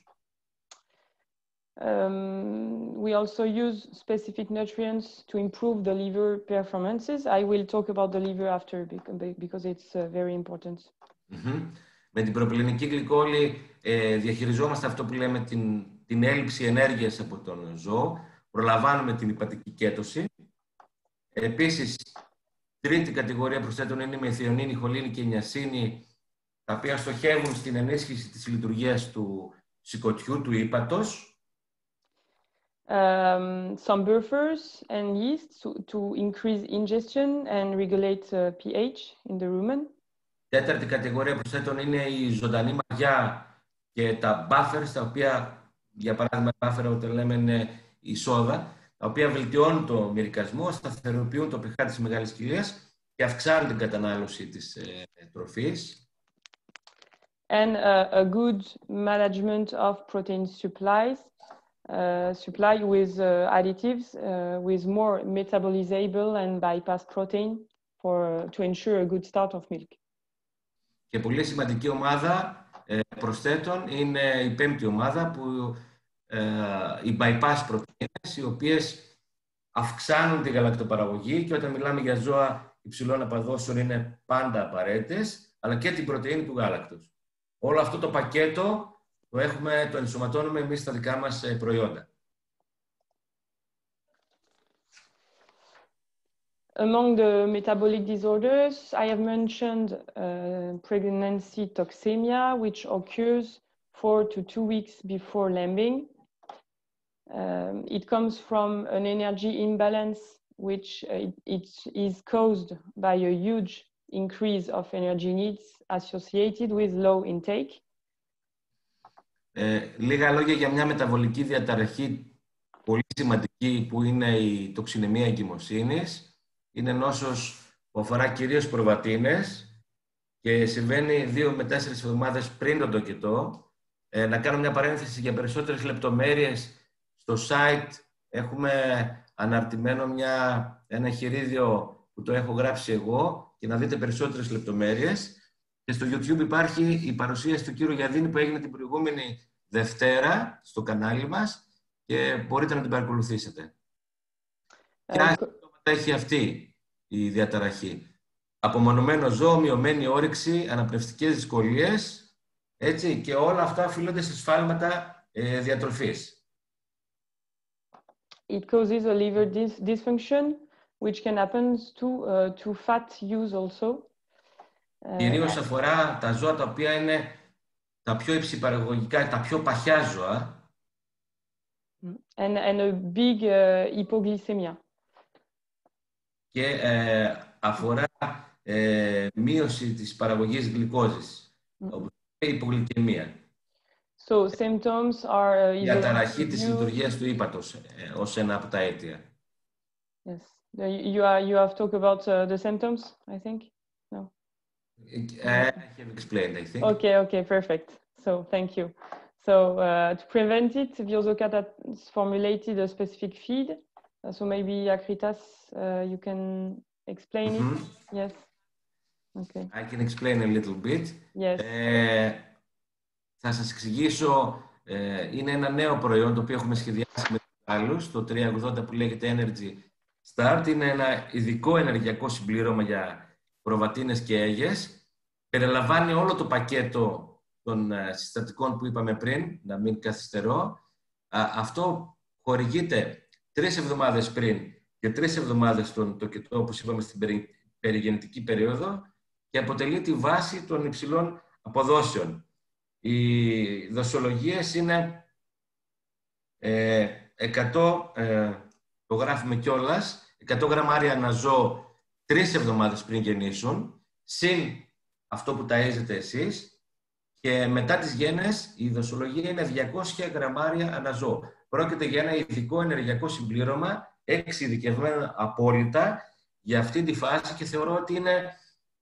Um, we also use specific nutrients to improve the liver performances. I will talk about the liver after because it's uh, very important. Mm-hmm. Με την προπυλενική γλυκόλη ε, διαχειριζόμαστε αυτό που λέμε την, την έλλειψη ενέργειας από τον ζώο. Προλαμβάνουμε την ηπατική κέτωση. Επίσης, τρίτη κατηγορία προσθέτων είναι η μεθιονίνη, η χολίνη και η νιασίνη, τα οποία στοχεύουν στην ενίσχυση της λειτουργίας του σηκωτιού, του ύπατος. Um, some buffers and yeast to, to increase ingestion and regulate uh, pH in the rumen. Τέταρτη κατηγορία προσθέτων είναι η ζωντανή μαγιά και τα buffers, τα οποία, για παράδειγμα, buffer όταν λέμε είναι η σόδα, τα οποία βελτιώνουν το μυρικασμό, σταθεροποιούν το pH της μεγάλης κοιλίας και αυξάνουν την κατανάλωση της ε, τροφής. And uh, a good management of protein supplies, uh, supply with uh, additives, uh, with more metabolizable and bypass protein for, uh, to ensure a good start of milk. Και πολύ σημαντική ομάδα ε, προσθέτων είναι η πέμπτη ομάδα, που ε, οι bypass πρωτεΐνες, οι οποίες αυξάνουν τη γαλακτοπαραγωγή, και όταν μιλάμε για ζώα υψηλών απαδόσεων είναι πάντα απαραίτητες, αλλά και την πρωτεΐνη του γάλακτος. Όλο αυτό το πακέτο το, έχουμε, το ενσωματώνουμε εμείς στα δικά μας ε, προϊόντα. Among the metabolic disorders, I have mentioned uh, pregnancy toxemia, which occurs four to two weeks before lambing. Um, it comes from an energy imbalance, which uh, it, it is caused by a huge increase of energy needs associated with low intake. Ε, λίγα λόγια για μια μεταβολική διαταραχή πολύ σημαντική που είναι η τοξινεμία εγκυμοσύνης. Είναι νόσος που αφορά κυρίως προβατίνες και συμβαίνει δύο με τέσσερις εβδομάδες πριν τον τοκετό. Ε, να κάνω μια παρένθεση για περισσότερες λεπτομέρειες. Στο site έχουμε αναρτημένο μια, ένα εγχειρίδιο που το έχω γράψει εγώ και να δείτε περισσότερες λεπτομέρειες. Και στο YouTube υπάρχει η παρουσίαση του κύριου Γιαδίνη που έγινε την προηγούμενη Δευτέρα στο κανάλι μας και μπορείτε να την παρακολουθήσετε. Ποια συμπτώματα έχει αυτή η διαταραχή? Απομονωμένο ζώο, μειωμένη όρεξη, αναπνευστικές δυσκολίες, έτσι, και όλα αυτά οφείλονται σε σφάλματα ε, διατροφής. It causes a liver dis dysfunction, which can happen to, uh, to fat use also. Κυρίως αφορά τα ζώα τα οποία είναι τα πιο υψηπαραγωγικά, τα πιο παχιά ζώα. And, and a big uh, hypoglycemia. Και ε, αφορά ε, μείωση της παραγωγής γλυκόζης, mm. όπως η υπογλυκαιμία. So symptoms are uh, διαταραχή της λειτουργίας του ύπατος ε, ως ένα από τα αίτια. Yes. You, are, you have talked about uh, the symptoms, I think? No. I have explained, I think. Okay, okay, perfect. So thank you. So uh, to prevent it, Biozocat has formulated a specific feed. Uh, so maybe Akritas, uh, you can explain mm-hmm. it. Yes. Okay. I can explain a little bit. Yes. Ε, θα σας εξηγήσω, ε, είναι ένα νέο προϊόν το οποίο έχουμε σχεδιάσει με τους άλλους, το τριακόσια ογδόντα που λέγεται Energy Start. Είναι ένα ειδικό ενεργειακό συμπλήρωμα για προβατίνες και αίγες. Περιλαμβάνει όλο το πακέτο των συστατικών που είπαμε πριν, να μην καθυστερώ. Αυτό χορηγείται τρεις εβδομάδες πριν και τρεις εβδομάδες στον τοκετό, όπως είπαμε, στην περι, περιγεννητική περίοδο, και αποτελεί τη βάση των υψηλών αποδόσεων. Οι δοσολογίες είναι ε, εκατό, ε, το γράφουμε κιόλας, εκατό γραμμάρια ανά ζώο τρεις εβδομάδες πριν γεννήσουν, συν αυτό που ταΐζετε εσείς, και μετά τις γέννες η δοσολογία είναι διακόσια γραμμάρια ανά ζώο. Πρόκειται για ένα ειδικό ενεργειακό συμπλήρωμα, εξειδικευμένο απόλυτα για αυτή τη φάση, και θεωρώ ότι είναι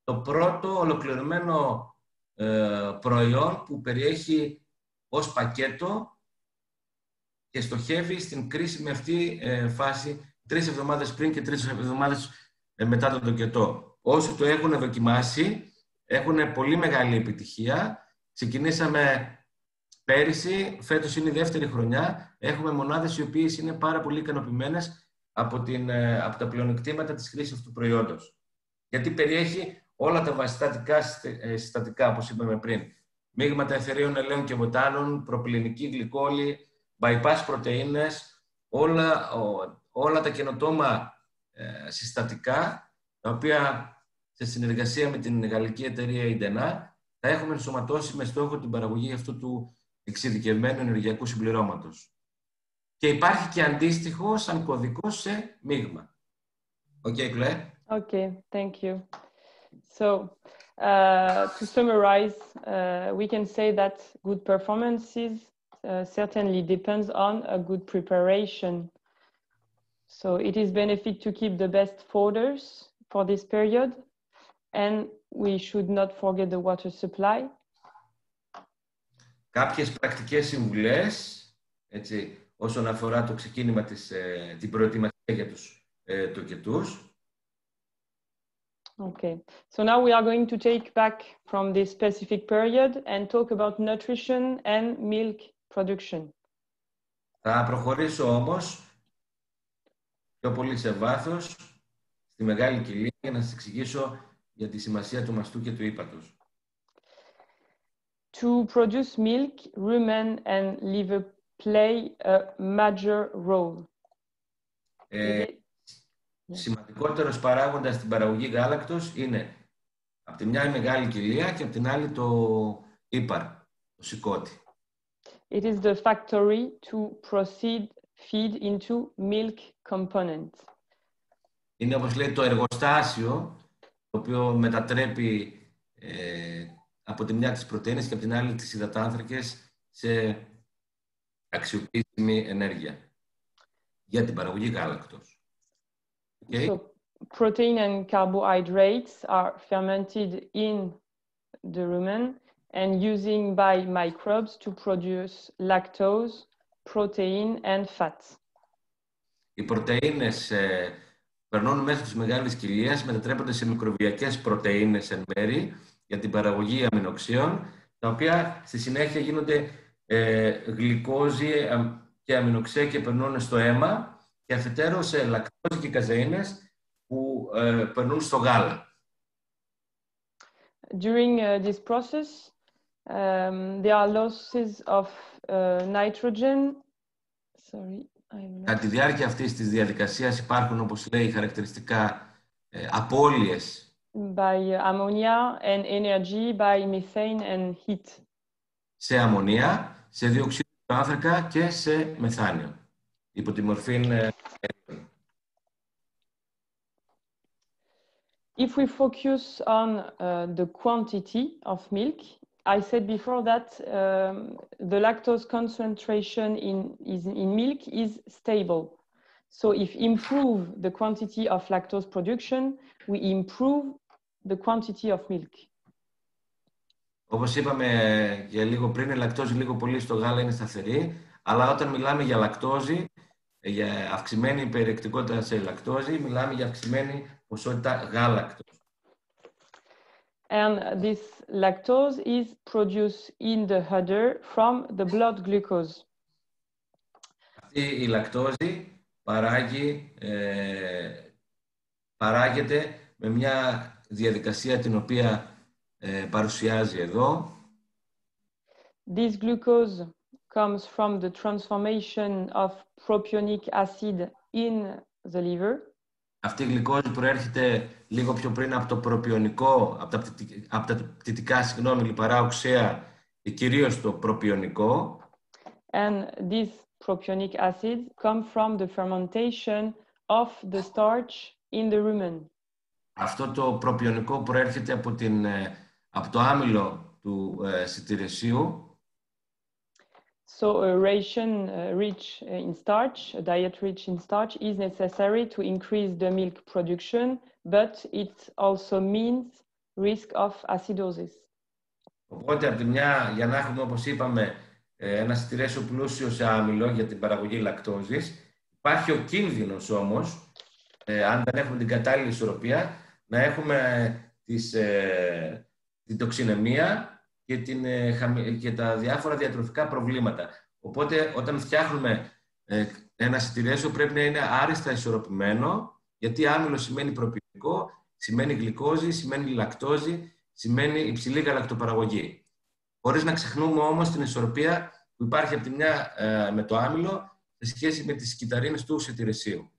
το πρώτο ολοκληρωμένο ε, προϊόν που περιέχει ως πακέτο και στοχεύει στην κρίσιμη αυτή ε, φάση τρεις εβδομάδες πριν και τρεις εβδομάδες ε, μετά τον τοκετό. Όσοι το έχουν δοκιμάσει, έχουν πολύ μεγάλη επιτυχία. Ξεκινήσαμε πέρυσι, φέτος είναι η δεύτερη χρονιά. Έχουμε μονάδες οι οποίες είναι πάρα πολύ ικανοποιημένες από, την, από τα πλεονεκτήματα της χρήσης αυτού του προϊόντος. Γιατί περιέχει όλα τα βασιστατικά συστατικά, όπως είπαμε πριν. Μείγματα αιθερίων ελαίων και βοτάνων, προπυληνική γλυκόλη, bypass πρωτεΐνες, όλα, όλα τα καινοτόμα ε, συστατικά, τα οποία σε συνεργασία με την γαλλική εταιρεία Ιντενά θα έχουμε ενσωματώσει με στόχο την παραγωγή αυτού του εξειδικευμένου ενεργειακού συμπληρώματος. Και υπάρχει και αντίστοιχο σαν κωδικό σε μείγμα. Okay, Claire? Okay, thank you. So, uh, to summarize, uh, we can say that good performances uh, certainly depends on a good preparation. So it is benefit to keep the best fodders for this period, and we should not forget the water supply. Κάποιες πρακτικές συμβουλές, έτσι, όσον αφορά το ξεκίνημα της, ε, την προετοιμασία για τους ε, τοκετούς. Okay, so now we are going to take back from this specific period and talk about nutrition and milk production. Θα προχωρήσω όμως πιο πολύ σε βάθος στη μεγάλη κοιλία για να σας εξηγήσω για τη σημασία του μαστού και του ύπατος. To produce milk, rumen and liver play a major role. Ε, σημαντικότερος παράγοντας στην παραγωγή γάλακτος είναι από τη μια η μεγάλη κοιλία και από την άλλη το ύπαρ, το σηκώτη. It is the factory to proceed feed into milk components. Είναι, όπως λέει, το εργοστάσιο το οποίο μετατρέπει ε, από τη μια τις πρωτεΐνες και από την άλλη τις υδατάνθρακες σε αξιοποιήσιμη ενέργεια για την παραγωγή γάλακτος. Okay? So, protein and carbohydrates are fermented in the rumen and using by microbes to produce lactose, protein and fats. Οι πρωτεΐνες ε, περνούν μέσω της μεγάλης κοιλίας, μετατρέπονται σε μικροβιακές πρωτεΐνες εν μέρη για την παραγωγή αμινοξίων, τα οποία στη συνέχεια γίνονται ε, γλυκόζη και αμινοξέα και περνούν στο αίμα και αφετέρου σε λακτόζη και καζεΐνες που ε, περνούν στο γάλα. During uh, this process, um, there are losses of uh, nitrogen. Sorry, I'm not... Κατά τη διάρκεια αυτής της διαδικασίας υπάρχουν, όπως λέει, χαρακτηριστικά ε, απώλειες by ammonia and energy by methane and heat. Σε αμμονία, σε διοξείδιο του άνθρακα και σε μεθάνιο, υπό τη μορφή ε, If we focus on uh, the quantity of milk, I said before that um, the lactose concentration in, is, in milk is stable. So if improve the quantity of lactose production, we improve the quantity of milk. Όπως είπαμε για λίγο πριν, η λακτόζη λίγο πολύ στο γάλα είναι σταθερή, αλλά όταν μιλάμε για λακτόζη, για αυξημένη περιεκτικότητα σε λακτόζη, μιλάμε για αυξημένη ποσότητα γάλακτος. And this lactose is produced in the udder from the blood glucose. Αυτή η λακτόζη παράγει, ε, παράγεται με μια διαδικασία την οποία ε, παρουσιάζει εδώ. This glucose comes from the transformation of propionic acid in the liver. Αυτή η γλυκόζη προέρχεται λίγο πιο πριν από το προπιονικό, από τα, από τα πτυτικά, συγγνώμη, λιπαρά οξέα και κυρίως το προπιονικό. And this propionic acid come from the fermentation of the starch in the rumen. Αυτό το προπιονικό προέρχεται από, την, από το άμυλο του ε, σιτηρεσίου. So a ration uh, rich in starch, a diet rich in starch is necessary to increase the milk production, but it also means risk of acidosis. Οπότε, από τη μια, για να έχουμε, όπως είπαμε, ένα σιτηρέσιο πλούσιο σε άμυλο για την παραγωγή λακτόζης, υπάρχει ο κίνδυνος όμως, ε, αν δεν έχουμε την κατάλληλη ισορροπία, να έχουμε τις, ε, την τοξινεμία και, την, ε, και τα διάφορα διατροφικά προβλήματα. Οπότε, όταν φτιάχνουμε ε, ένα σιτηρέσιο, πρέπει να είναι άριστα ισορροπημένο, γιατί άμυλο σημαίνει προπηρικό, σημαίνει γλυκόζη, σημαίνει λακτόζη, σημαίνει υψηλή γαλακτοπαραγωγή. Χωρίς να ξεχνούμε όμως την ισορροπία που υπάρχει από τη μια ε, με το άμυλο σε σχέση με τις κυταρίνες του σιτηρεσίου.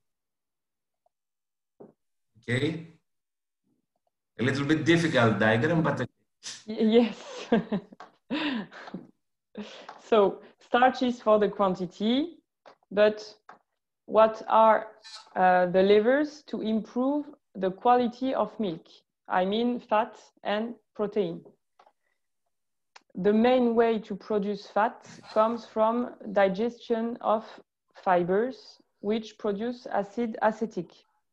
Okay. A little bit difficult diagram, but... Yes. So, starch is for the quantity, but what are uh, the levers to improve the quality of milk? I mean fat and protein. The main way to produce fat comes from digestion of fibers, which produce acid acetic.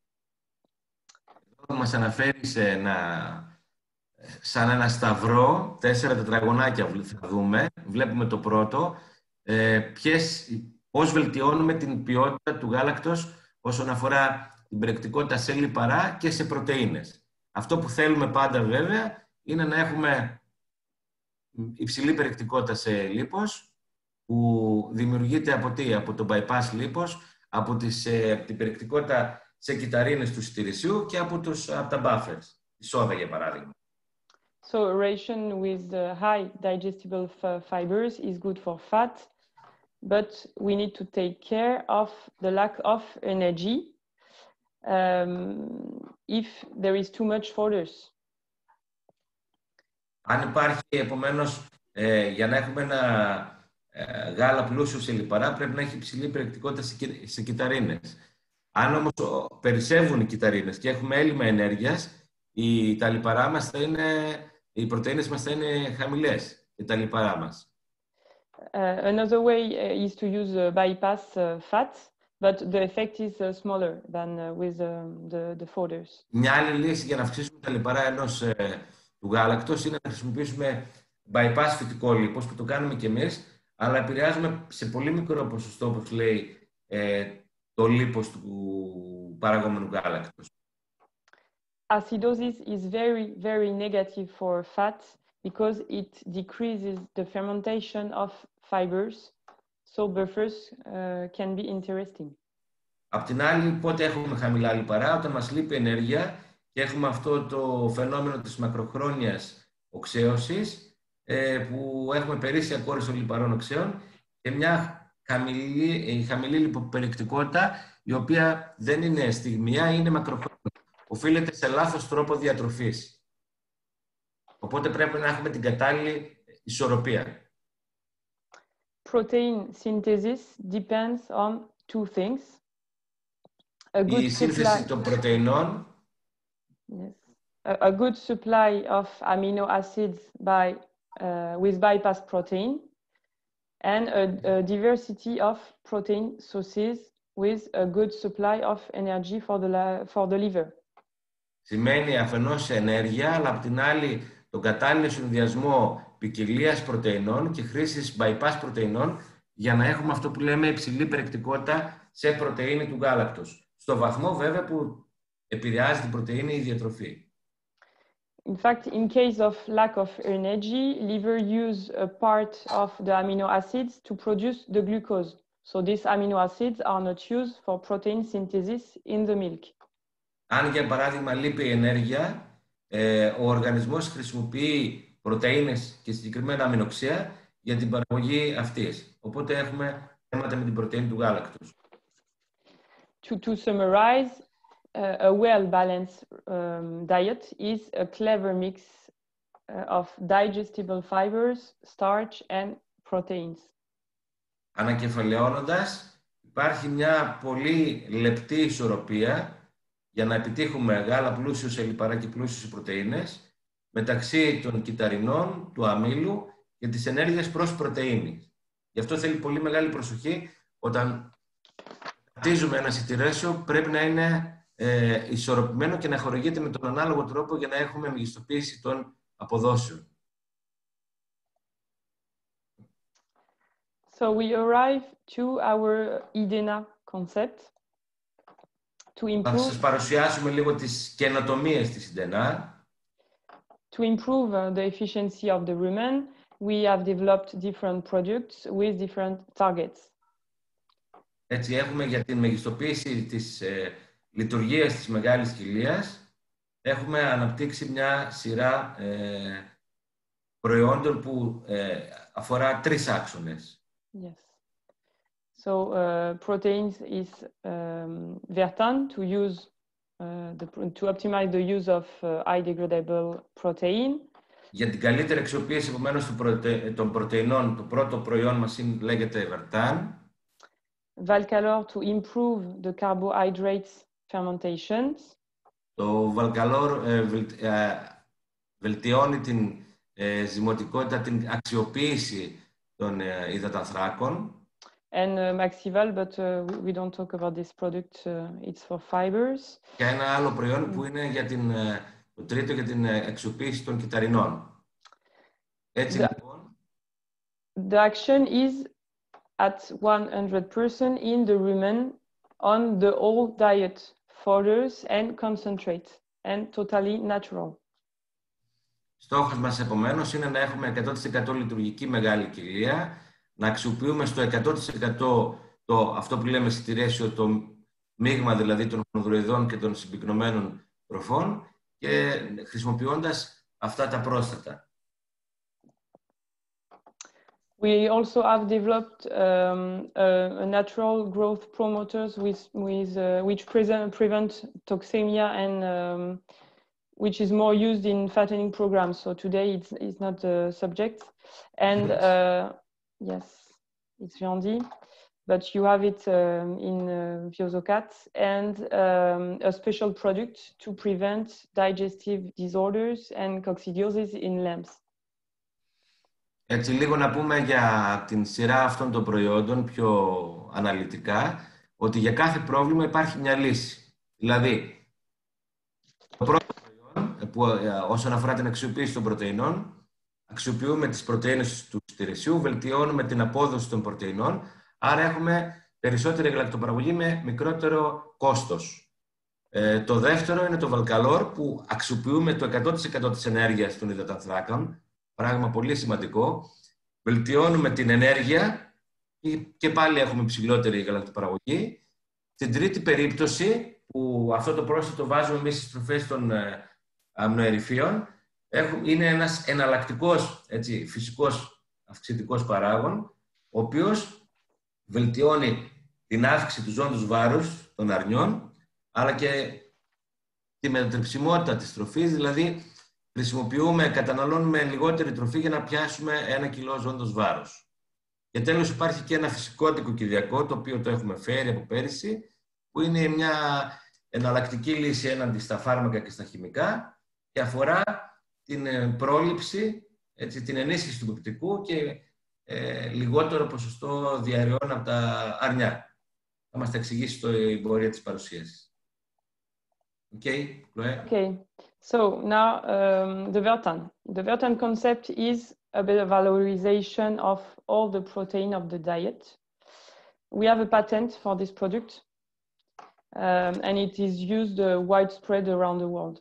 Μας αναφέρει σε ένα, σαν ένα σταυρό, τέσσερα τετραγωνάκια θα δούμε. Βλέπουμε το πρώτο, ε, ποιες, πώς βελτιώνουμε την ποιότητα του γάλακτος όσον αφορά την περιεκτικότητα σε λιπαρά και σε πρωτεΐνες. Αυτό που θέλουμε πάντα βέβαια είναι να έχουμε υψηλή περιεκτικότητα σε λίπος, που δημιουργείται από τι, από το bypass λίπος, από τις, ε, την περιεκτικότητα σε κυταρίνες του σιτηρησίου και από, τους, από τα buffers, τη σόδα για παράδειγμα. So a ration with uh, high digestible fibers is good for fat, but we need to take care of the lack of energy um, if there is too much foders. Αν υπάρχει, επομένως, ε, για να έχουμε ένα ε, γάλα πλούσιο σε λιπαρά, πρέπει να έχει υψηλή περιεκτικότητα σε, σε κυταρίνες. Αν όμως περισσεύουν οι κυταρίνες και έχουμε έλλειμμα ενέργειας, οι, τα λιπαρά μας θα είναι, οι πρωτεΐνες μας θα είναι χαμηλές και τα λιπαρά μας. Uh, another way uh, is to use uh, bypass uh, fat, but the effect is uh, smaller than uh, with uh, the, the foders. Μια άλλη λύση για να αυξήσουμε τα λιπαρά ενός ε, του γάλακτος είναι να χρησιμοποιήσουμε bypass φυτικό λίπος, που το κάνουμε κι εμείς, αλλά επηρεάζουμε σε πολύ μικρό ποσοστό, όπως λέει, ε, το λίπος του παραγόμενου γάλακτος. Acidosis is very, very negative for fat because it decreases the fermentation of fibers, so buffers uh, can be interesting. Απ' την άλλη, πότε έχουμε χαμηλά λιπαρά? Όταν μας λείπει ενέργεια και έχουμε αυτό το φαινόμενο της μακροχρόνιας οξέωσης, ε, που έχουμε περίσσια κόρυς των λιπαρών οξέων και μια χαμηλή, χαμηλή λιποπεριεκτικότητα, η οποία δεν είναι στιγμιαία, είναι μακροχρόνια. Οφείλεται σε λάθος τρόπο διατροφής. Οπότε πρέπει να έχουμε την κατάλληλη ισορροπία. Protein synthesis depends on two things. A good Η σύνθεση supply... των πρωτεϊνών. Yes. A, a good supply of amino acids by, uh, with bypass protein and a, a diversity of protein sources with a good supply of energy for the, for the liver. Σημαίνει αφενός ενέργεια, αλλά από την άλλη τον κατάλληλο συνδυασμό ποικιλίας πρωτεϊνών και χρήσης bypass πρωτεϊνών για να έχουμε αυτό που λέμε υψηλή περιεκτικότητα σε πρωτεΐνη του γάλακτος. Στο βαθμό βέβαια που επηρεάζει την πρωτεΐνη η διατροφή. In fact, in case of lack of energy, liver use a part of the amino acids to produce the glucose. So these amino acids are not used for protein synthesis in the milk. Αν για παράδειγμα λείπει η ενέργεια, ε, ο οργανισμός χρησιμοποιεί πρωτεΐνες και συγκεκριμένα αμινοξέα για την παραγωγή αυτής. Οπότε έχουμε θέματα με την πρωτεΐνη του γάλακτος. To, to summarize, uh, a well-balanced um, diet is a clever mix uh, of digestible fibers, starch and proteins. Ανακεφαλαιώνοντας, υπάρχει μια πολύ λεπτή ισορροπία για να επιτύχουμε γάλα πλούσιο σε λιπαρά και πλούσιο σε πρωτεΐνες μεταξύ των κυταρινών, του αμύλου και της ενέργειας προς πρωτεΐνη. Γι' αυτό θέλει πολύ μεγάλη προσοχή όταν χτίζουμε ένα σιτηρέσιο, πρέπει να είναι ε, ισορροπημένο και να χορηγείται με τον ανάλογο τρόπο για να έχουμε μεγιστοποίηση των αποδόσεων. So we arrive to our EDENA concept to improve. Θα σας παρουσιάσουμε λίγο τις καινοτομίες της EDENA. To improve uh, the efficiency of the rumen, we have developed different products with different targets. Έτσι, έχουμε για την μεγιστοποίηση της ε, λειτουργίας της μεγάλης κοιλίας, έχουμε αναπτύξει μια σειρά ε, προϊόντων που ε, αφορά τρεις άξονες. Yes. So uh, proteins is um, Vertan to use uh, the, to optimize the use of uh, high degradable protein. Για την καλύτερη αξιοποίηση επομένως των, προτε... των πρωτεϊνών, το πρώτο προϊόν μας είναι, λέγεται Vertan. Valcalor to improve the carbohydrates fermentations. Το Valcalor ε, βελ... ε, βελτιώνει την ε, ζυμωτικότητα, την αξιοποίηση των ε, υδατανθράκων. And uh, Maxival, but uh, we don't talk about this product, uh, it's for fibers. Και ένα άλλο προϊόν που είναι για την, το τρίτο για την αξιοποίηση των κυταρινών. Έτσι The, λοιπόν. The action is at one hundred percent in the rumen on the whole diet, foders and concentrates, and totally natural. Στόχος μας επομένως είναι να έχουμε εκατό τοις εκατό λειτουργική μεγάλη κοιλία, να αξιοποιούμε στο εκατό τοις εκατό το, αυτό που λέμε στη ratio, το μείγμα δηλαδή των χονδροειδών και των συμπυκνωμένων τροφών και χρησιμοποιώντας αυτά τα πρόσθετα. We also have developed um, a, a natural growth promoters with, with, uh, which present, prevent toxemia and um, which is more used in fattening programs. So today it's, it's not the subject. And uh, yes, it's Viandi, but you have it um, in uh, Viosocat and um, a special product to prevent digestive disorders and coccidiosis in lambs. Έτσι, λίγο να πούμε για την σειρά αυτών των προϊόντων πιο αναλυτικά, ότι για κάθε πρόβλημα υπάρχει μια λύση. Δηλαδή, το πρώτο προϊόν, που, όσον αφορά την αξιοποίηση των πρωτεϊνών, αξιοποιούμε τις πρωτεΐνες του στηρεσιού, βελτιώνουμε την απόδοση των πρωτεϊνών, άρα έχουμε περισσότερη γαλακτοπαραγωγή με μικρότερο κόστος. Ε, το δεύτερο είναι το Valcalor, που αξιοποιούμε το εκατό τοις εκατό της ενέργειας των υδατανθράκων, πράγμα πολύ σημαντικό. Βελτιώνουμε την ενέργεια και πάλι έχουμε υψηλότερη γαλακτοπαραγωγή. Στην τρίτη περίπτωση, που αυτό το πρόσθετο βάζουμε εμείς στις τροφές των αμνοερυφίων, είναι ένας εναλλακτικός, έτσι, φυσικός αυξητικός παράγων, ο οποίος βελτιώνει την αύξηση του ζώντος βάρους των αρνιών, αλλά και τη μετατρεψιμότητα της τροφής, δηλαδή χρησιμοποιούμε, καταναλώνουμε λιγότερη τροφή για να πιάσουμε ένα κιλό ζώντος βάρους. Και τέλος υπάρχει και ένα φυσικό αντικοκυριακό, το οποίο το έχουμε φέρει από πέρυσι, που είναι μια εναλλακτική λύση έναντι στα φάρμακα και στα χημικά και αφορά την πρόληψη, έτσι, την ενίσχυση του πεπτικού και ε, λιγότερο ποσοστό διαρρεών από τα αρνιά. Θα μας τα εξηγήσει το η πορεία της παρουσίασης. Okay, okay. So now um, the Vertan. The Vertan concept is a better valorization of all the protein of the diet. We have a patent for this product, um, and it is used uh, widespread around the world.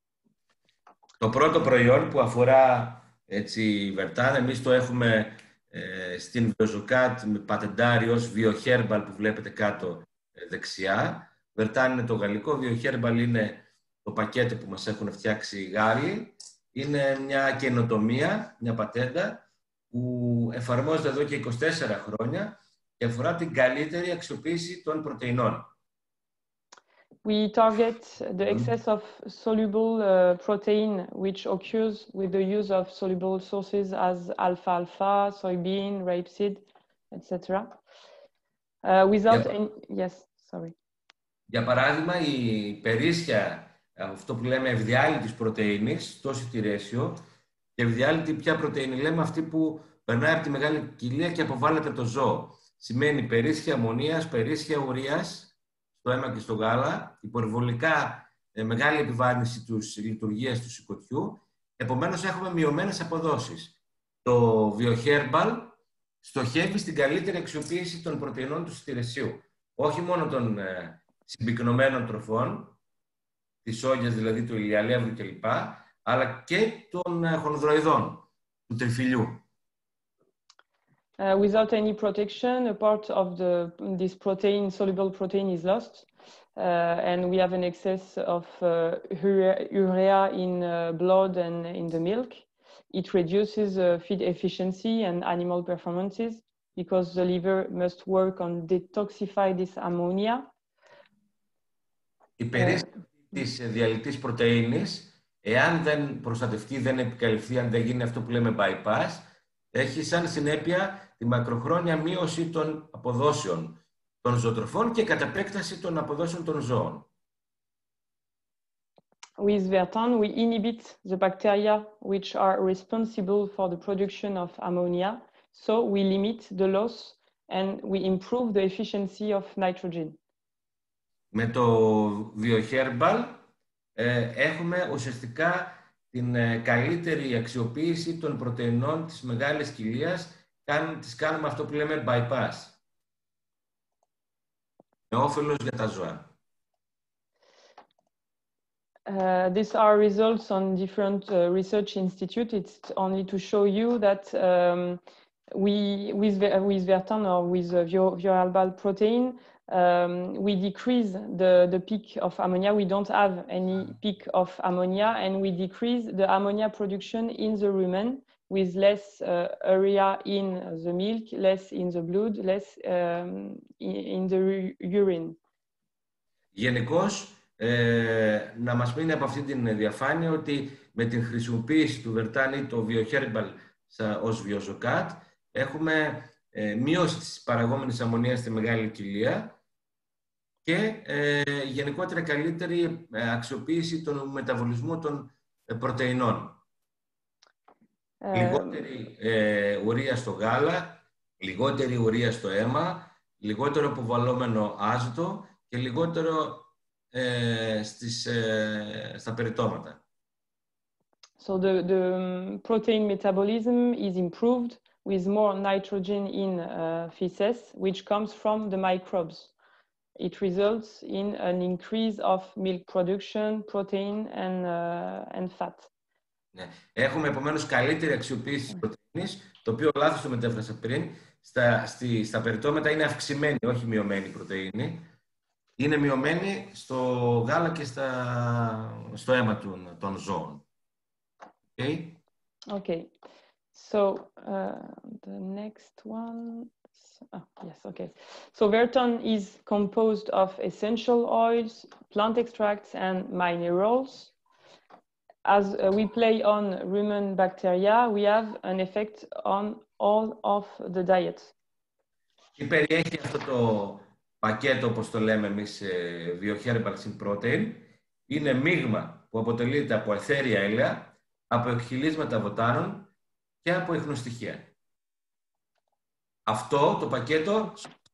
Το πρώτο προϊόν που αφορά έτσι Vertan, εμείς το έχουμε ε, στην Viosocat με πατεντάρι ως VioHerbal που βλέπετε κάτω ε, δεξιά. Vertan είναι το γαλλικό, VioHerbal είναι το πακέτο που μας έχουν φτιάξει οι Γάλλοι. Είναι μια καινοτομία, μια πατέντα που εφαρμόζεται εδώ και είκοσι τέσσερα χρόνια και αφορά την καλύτερη αξιοποίηση των πρωτεϊνών. We target the excess of soluble uh, protein which occurs with the use of soluble sources as alfalfa, soybean, rapeseed, et cetera. Uh, without yeah. any... Yes, sorry. Για παράδειγμα, η περίσσια, αυτό που λέμε ευδιάλυτης πρωτεΐνης, το σιτηρέσιο, και ευδιάλυτη ποια πρωτεΐνη λέμε, αυτή που περνάει από τη μεγάλη κοιλία και αποβάλλεται από το ζώο. Σημαίνει περίσσια αμμονίας, περίσσια ουρίας, στο αίμα και στο γάλα, υπερβολικά ε, μεγάλη επιβάρυνση της λειτουργίας του σηκωτιού, επομένως έχουμε μειωμένες αποδόσεις. Το VioHerbal στοχεύει στην καλύτερη αξιοποίηση των πρωτεϊνών του σιτηρεσίου, όχι μόνο των ε, συμπυκνωμένων τροφών, της σόγιας δηλαδή, του ηλιαλεύρου κλπ, αλλά και των ε, χονδροειδών, του τριφυλιού. Uh, without any protection, a part of the, this protein, soluble protein is lost. Uh, and we have an excess of uh, urea, urea in uh, blood and in the milk. It reduces uh, feed efficiency and animal performances because the liver must work on detoxify this ammonia. Η περίσσευση uh, της διαλυτής πρωτεΐνης, εάν δεν προστατευτεί, δεν επικαλυφθεί, αν δεν γίνει αυτό που λέμε bypass, έχει σαν συνέπεια τη μακροχρόνια μείωση των αποδόσεων των ζωοτροφών και κατ' επέκταση των αποδόσεων των ζώων. With Vertan, we inhibit the bacteria which are responsible for the production of ammonia, so we limit the loss and we improve the efficiency of nitrogen. Με το VioHerbal ε, έχουμε ουσιαστικά την ε, καλύτερη αξιοποίηση των πρωτεϊνών της μεγάλης κοιλίας, κάν, τις κάνουμε αυτό που λέμε bypass. Με όφελος για τα ζώα. Uh, these are results on different uh, research institutes. It's only to show you that um, we, with, with Vertan or with uh, VioHerbal protein, um, we decrease the, the peak of ammonia. We don't have any peak of ammonia, and we decrease the ammonia production in the rumen with less uh, urea in the milk, less in the blood, less um, in, in the urine. Γενικώς, Ε, να μας μείνει από αυτή την διαφάνεια ότι με την χρησιμοποίηση του Vertan ή το VioHerbal ως βιοζωκάτ έχουμε ε, μείωση της παραγόμενης αμμονίας στη μεγάλη κοιλία και ε, γενικότερα καλύτερη ε, αξιοποίηση των μεταβολισμού των ε, πρωτεϊνών. Ε... Λιγότερη ε, ουρία στο γάλα, λιγότερη ουρία στο αίμα, λιγότερο αποβαλλόμενο άζωτο και λιγότερο Ε, στις, ε, στα περιτώματα. So the, the protein metabolism is improved with more nitrogen in uh, feces, which comes from the microbes. It results in an increase of milk production, protein and, uh, and fat. Ναι. Έχουμε επομένως καλύτερη αξιοποίηση της πρωτεΐνης, το οποίο λάθος το μετέφρασα πριν. Στα, στη, στα περιτώματα είναι αυξημένη, όχι μειωμένη πρωτεΐνη. Είναι μειωμένη στο γάλα και στα, στο αίμα των, των ζώων. Okay? Okay. So uh, the next one. Oh, yes, okay. So Vertan is composed of essential oils, plant extracts, and minerals. As uh, we play on rumen bacteria, we have an effect on all of the diet. Τι περιέχει αυτό το πακέτο, όπως το λέμε εμείς, VioHerbal Syn Protein, είναι μείγμα που αποτελείται από αιθέρια έλαια, από εκχυλίσματα βοτάνων και από ιχνοστοιχεία. Αυτό το πακέτο,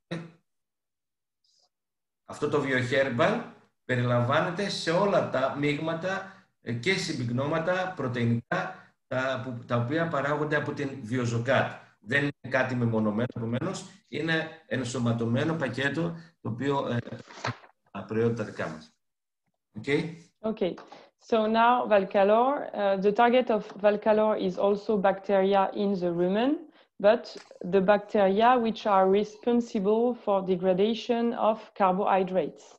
αυτό το VioHerbal περιλαμβάνεται σε όλα τα μείγματα και συμπυκνώματα πρωτεϊνικά τα, που, τα οποία παράγονται από την βιοζωκάτ. Δεν είναι κάτι μεμονωμένο, επομένως είναι ενσωματωμένο πακέτο το οποίο ε, προϊόντα τα δικά μας. Okay? Okay. So now Valcalor, uh, the target of Valcalor is also bacteria in the rumen, but the bacteria which are responsible for degradation of carbohydrates.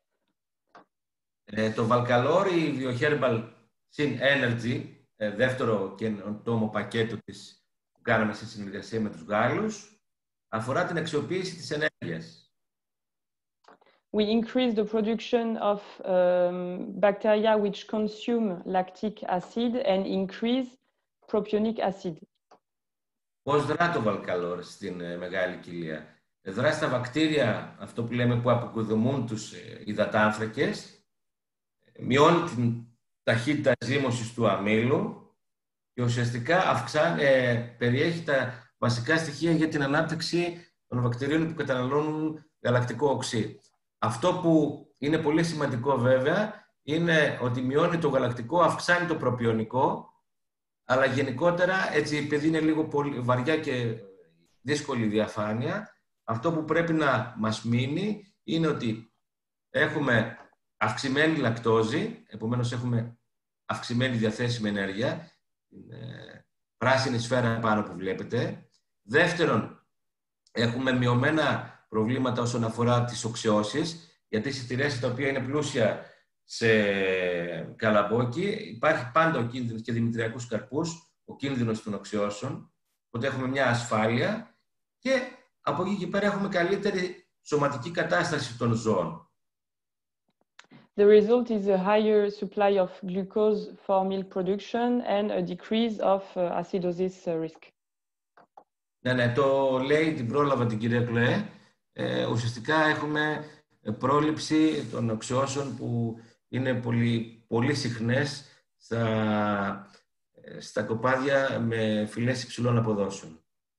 Ε, το Valcalor, η VioHerbal Syn Energy, ε, δεύτερο καινοτόμο πακέτο της που κάναμε σε συνεργασία με τους Γάλλους, αφορά την αξιοποίηση της ενέργειας. We increase the production of um, bacteria which consume lactic acid and increase propionic acid. Πώς δρά το Valcalor στην ε, μεγάλη κοιλία? Δρά στα βακτήρια, αυτό που λέμε, που αποκοδομούν τους ε, υδατάνθρακες, μειώνει την ταχύτητα ζύμωσης του αμύλου και ουσιαστικά αυξά, ε, περιέχει τα βασικά στοιχεία για την ανάπτυξη των βακτηρίων που καταναλώνουν γαλακτικό οξύ. Αυτό που είναι πολύ σημαντικό βέβαια είναι ότι μειώνει το γαλακτικό, αυξάνει το προπιονικό, αλλά γενικότερα, έτσι, επειδή είναι λίγο πολύ βαριά και δύσκολη διαφάνεια, αυτό που πρέπει να μας μείνει είναι ότι έχουμε αυξημένη λακτόζη, επομένως έχουμε αυξημένη διαθέσιμη ενέργεια, την ε, πράσινη σφαίρα πάνω που βλέπετε. Δεύτερον, έχουμε μειωμένα προβλήματα όσον αφορά τις οξεώσεις, γιατί στις τυρές τα οποία είναι πλούσια σε καλαμπόκι υπάρχει πάντα ο κίνδυνος και δημητριακούς καρπούς, ο κίνδυνος των οξεώσεων, οπότε έχουμε μια ασφάλεια και από εκεί και πέρα έχουμε καλύτερη σωματική κατάσταση των ζώων. The result is a higher supply of glucose for milk production and a decrease of uh, acidosis risk. Ναι, ναι, το λέει, την πρόλαβα την κυρία Κλωέ. Ε, ουσιαστικά έχουμε πρόληψη των οξεώσεων που είναι πολύ, πολύ συχνές στα, στα κοπάδια με φυλές υψηλών αποδόσεων.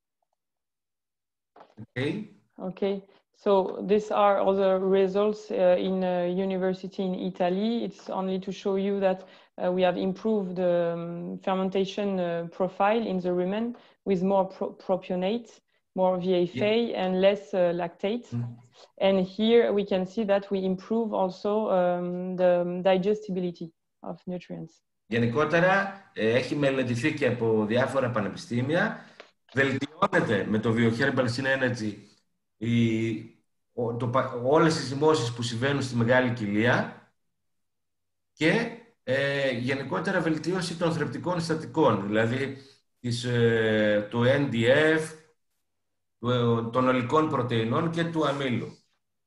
Okay. Okay. So these are other results uh, in a university in Italy. It's only to show you that uh, we have improved the um, fermentation uh, profile in the rumen with more pro propionate, more V A F A, yeah. and less uh, lactate. Mm. And here we can see that we improve also um, the digestibility of nutrients. Γενικότερα έχει μελετηθεί και από διάφορα πανεπιστήμια. Βελτιώνεται με το BioHerbal Syn Energy η, ο, το, όλες οι ζυμώσεις που συμβαίνουν στη μεγάλη κοιλία και ε, γενικότερα βελτίωση των θρεπτικών συστατικών, δηλαδή της, ε, του N D F, του, των ολικών πρωτεϊνών και του αμύλου.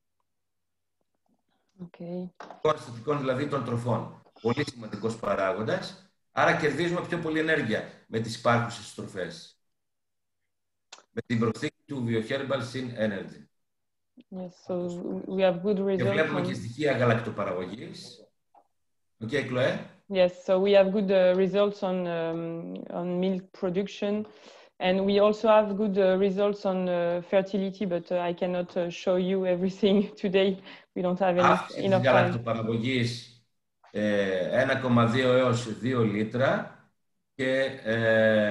Okay. Των συστατικών δηλαδή των τροφών. Πολύ σημαντικός παράγοντας. Άρα κερδίζουμε πιο πολύ ενέργεια με τις υπάρχουσες τροφές. Με την προσθήκη του BioHerbal Syn Energy. Yes, so we have good results. Και βλέπουμε και στοιχεία γαλακτοπαραγωγής. Okay, Chloe? Yes, so we have good uh, results on, um, on milk production. And we also have good uh, results on uh, fertility, but uh, I cannot uh, show you everything today. We don't have enough, enough time. Γαλακτοπαραγωγής ε, ένα κόμμα δύο έως δύο λίτρα και ε,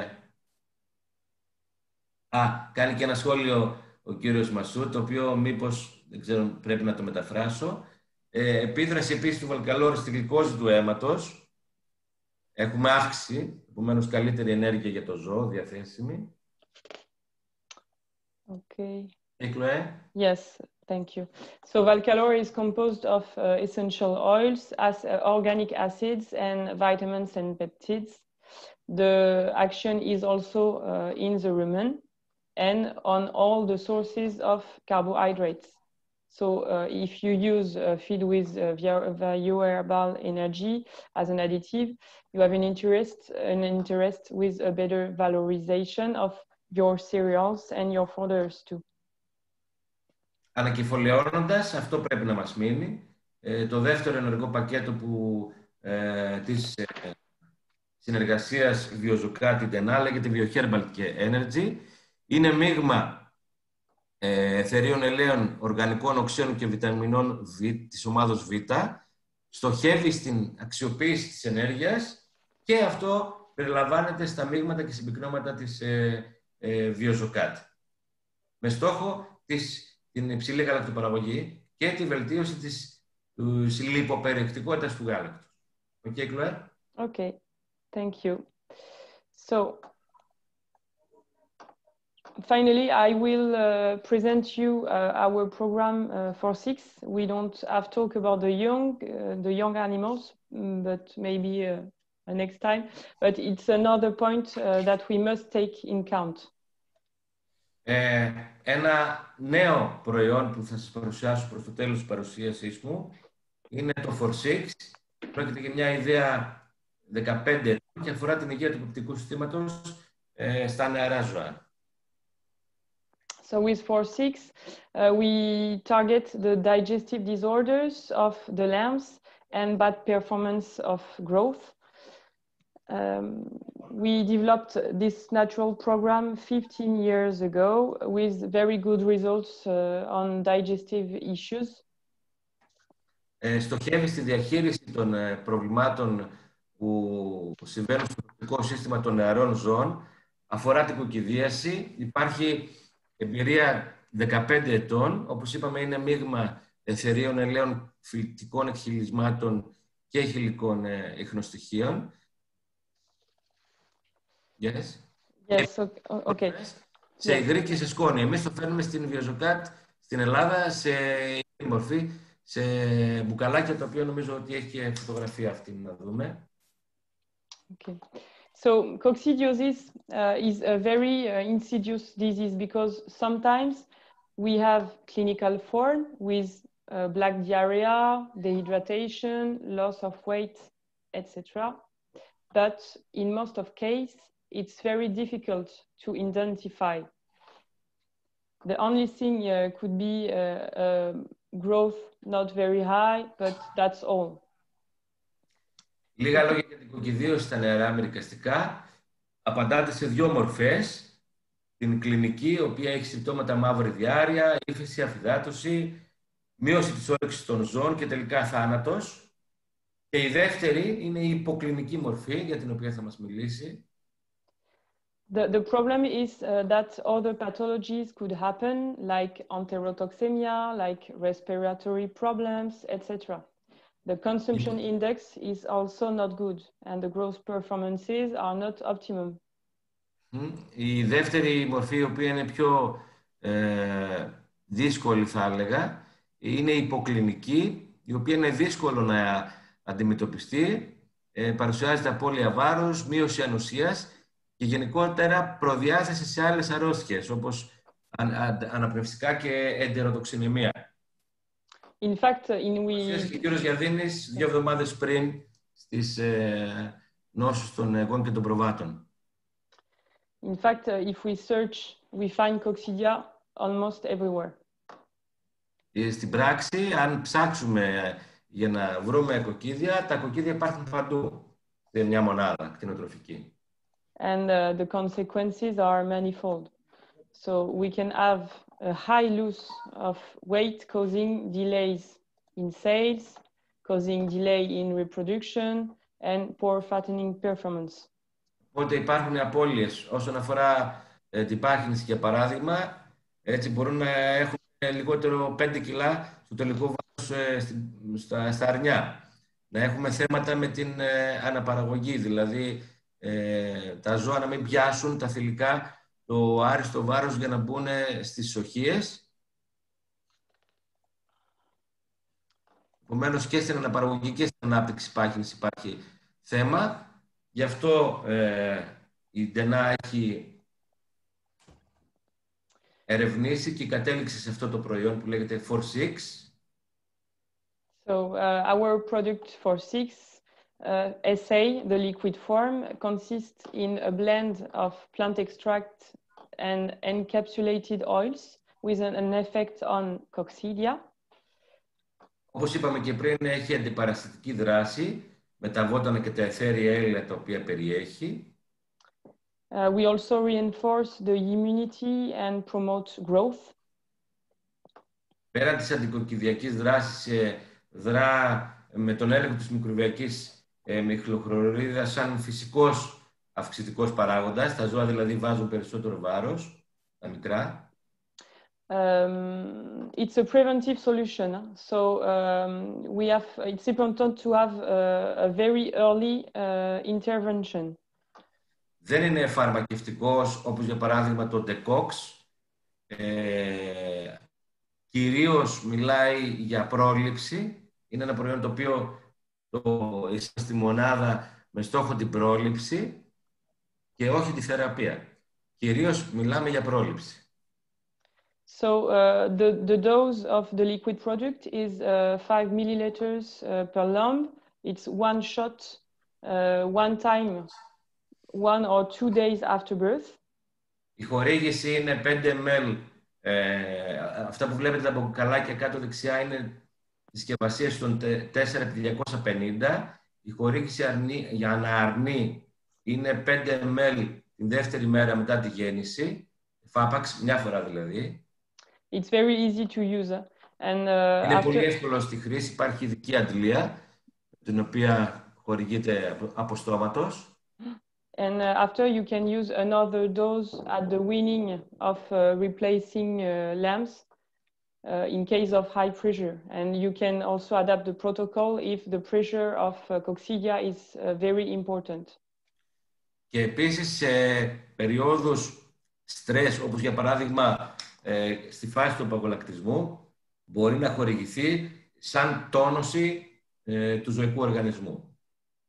α, κάνει και ένα σχόλιο ο κύριος Μασού, το οποίο μήπως, δεν ξέρω, πρέπει να το μεταφράσω. Ε, επίδραση επίσης του βαλκαλόρου στη γλυκόζη του αίματος. Έχουμε αύξηση, επομένως καλύτερη ενέργεια για το ζώο, διαθέσιμη. Okay. Hey, Chloe? Yes, thank you. So Valcalor is composed of uh, essential oils, as uh, organic acids, and vitamins and peptides. The action is also uh, in the rumen and on all the sources of carbohydrates. So uh, if you use uh, feed with uh, BioHerbal Energy as an additive, you have an interest, an interest with a better valorization of your cereals and your fodders too. Ανακεφαλαιώνοντας, αυτό πρέπει να μας μείνει. Ε, το δεύτερο ενεργό πακέτο που, ε, της ε, συνεργασίας Βιοζουκάτη Ντενά λέγεται BioHerbal και Energy. Είναι μείγμα ε, αιθερίων ελαίων, οργανικών οξέων και βιταμινών Β, της ομάδος Β. Στοχεύει στην αξιοποίηση της ενέργειας και αυτό περιλαμβάνεται στα μείγματα και συμπυκνώματα της ε, ε, Βιοζουκάτη. Με στόχο της την υψηλή γαλακτοπαραγωγή και τη βελτίωση της, της λιποπεριεκτικότητας του γάλακτος. Okay, Chloe? Okay, thank you. So, finally, I will uh, present you uh, our program uh, for six. We don't have talk about the young, uh, the young animals, but maybe uh, next time. But it's another point uh, that we must take in count. Ε, ένα νέο προϊόν που θα σας παρουσιάσω προς το τέλος της παρουσίασής μου είναι το φορ σίξ. Πρόκειται για μια ιδέα δεκαπέντε ετών και αφορά την υγεία του πεπτικού συστήματος ε, στα νεαρά ζώα. So with four six, uh, we target the digestive disorders of the lambs and bad performance of growth. Um, we developed this natural program fifteen years ago with very good results uh, on digestive issues. ε, στοχεύει στη διαχείριση των ε, προβλημάτων που συμβαίνουν στο τοπικό σύστημα των νεαρών ζώων. Αφορά την κοκκιδίαση. Υπάρχει εμπειρία δεκαπέντε ετών. Όπως είπαμε, είναι μείγμα εθερίων ελαίων, φυτικών εκχυλισμάτων και χυλικών ε, ιχνοστοιχείων. Yes. Yes, okay. Σε υγρή και σε σκόνη. Εμείς το φέρνουμε στην Βιοζοκάτ στην Ελλάδα σε υγρή μορφή, σε μπουκαλάκια, το οποίο νομίζω ότι έχει και φωτογραφία αυτή να δούμε. Okay. So coccidiosis uh, is a very uh, insidious disease because sometimes we have clinical form with uh, black diarrhea, dehydration, loss of weight, et cetera. But in most of cases, it's very difficult to identify. The only thing uh, could be uh, uh, growth not very high, but that's all. Λίγα λόγια για την κοκκιδίωση στα νεαρά μερικαστικά. Απαντάται σε δύο μορφές. Την κλινική, η οποία έχει συμπτώματα μαύρη διάρρεια, ύφεση, αφυδάτωση, μείωση της όρεξης των ζώων και τελικά θάνατος. Και η δεύτερη είναι η υποκλινική μορφή, για την οποία θα μας μιλήσει. The, the problem is uh, that other pathologies could happen, like enterotoxemia, like respiratory problems, et cetera. The consumption index is also not good, and the growth performances are not optimum. Η δεύτερη μορφή, η οποία είναι πιο ε, δύσκολη, θα έλεγα, είναι η υποκλινική, η οποία είναι δύσκολο να αντιμετωπιστεί. Ε, παρουσιάζεται απώλεια βάρους, μείωση ανοσίας και γενικότερα προδιάθεση σε άλλες αρρώστιες, όπως αν, αν, αναπνευστικά και εντεροτοξινεμία. In fact, in we... Και ο κύριος Γιαδίνης δύο εβδομάδες πριν στις ε, νόσους των εγγών και των προβάτων. In fact, uh, if we search, we find coccidia almost everywhere. Ε, στην πράξη, αν ψάξουμε για να βρούμε κοκκίδια, τα κοκκίδια υπάρχουν παντού σε μια μονάδα κτηνοτροφική. And uh, the consequences are manifold. So we can have a high loss of weight causing delays in sales, causing delay in reproduction and poor fattening performance. Οπότε υπάρχουν απώλειες όσον αφορά ε, την πάχυνση, για παράδειγμα. Έτσι μπορούν να έχουν λιγότερο πέντε κιλά στο τελικό βάρος ε, στα, στα αρνιά. Να έχουμε θέματα με την ε, αναπαραγωγή, δηλαδή ε, τα ζώα να μην πιάσουν τα θηλυκά το άριστο βάρος για να μπουν στις σοχίες. Επομένως και στην αναπαραγωγή και στην ανάπτυξη πάχυνης υπάρχει θέμα. Γι' αυτό ε, η Ντενά έχει ερευνήσει και κατέληξε σε αυτό το προϊόν που λέγεται φορ σίξ. So uh, our product φορ σίξ uh, S A, the liquid form, consists in a blend of plant extract and encapsulated oils with an, an effect on coccidia. Όπως είπαμε και πριν, έχει αντιπαραστατική δράση με τα βότανα και τα αιθέρια έλαια τα οποία περιέχει. Uh, we also reinforce the immunity and promote growth. Πέραν της αντικοκκιδιακής δράσης, ε, δρά με τον έλεγχο της μικροβιακής ε, μυχλοχλωρίδας σαν φυσικός αυξητικός παράγοντας. Τα ζώα δηλαδή βάζουν περισσότερο βάρος, τα μικρά. Um, it's a preventive solution. So um, we have, it's important to have a, a very early uh, intervention. Δεν είναι φαρμακευτικός, όπως για παράδειγμα το Decox. Ε, κυρίως μιλάει για πρόληψη. Είναι ένα προϊόν το οποίο το είσαι στη μονάδα με στόχο την πρόληψη και όχι τη θεραπεία. Κυρίως μιλάμε για πρόληψη. So uh, the, the dose of the liquid product is uh, five milliliters uh, per lamb. It's one shot, uh, one time, one or two days after birth. Η χορήγηση είναι πέντε μιλιλίτρα. Ε, αυτά που βλέπετε τα μπουκαλάκια κάτω δεξιά είναι τις συσκευασίες των τέσσερα επί διακόσια πενήντα. Η χορήγηση αρνή, για να αρνεί είναι πέντε μιλιλίτρα την δεύτερη μέρα μετά τη γέννηση. Φάπαξ, μια φορά δηλαδή. It's very easy to use. And, uh, Είναι after... πολύ εύκολο στη χρήση. Υπάρχει ειδική αντλία, την οποία χορηγείται από στόματος. And uh, after you can use another dose at the weaning of uh, replacing uh, lamps uh, in case of high pressure. And you can also adapt the protocol if the pressure of uh, coccidia is uh, very important. Και επίσης σε περιόδους στρες, όπως για παράδειγμα ε, στη φάση του παγκολακτισμού, μπορεί να χορηγηθεί σαν τόνωση ε, του ζωικού οργανισμού.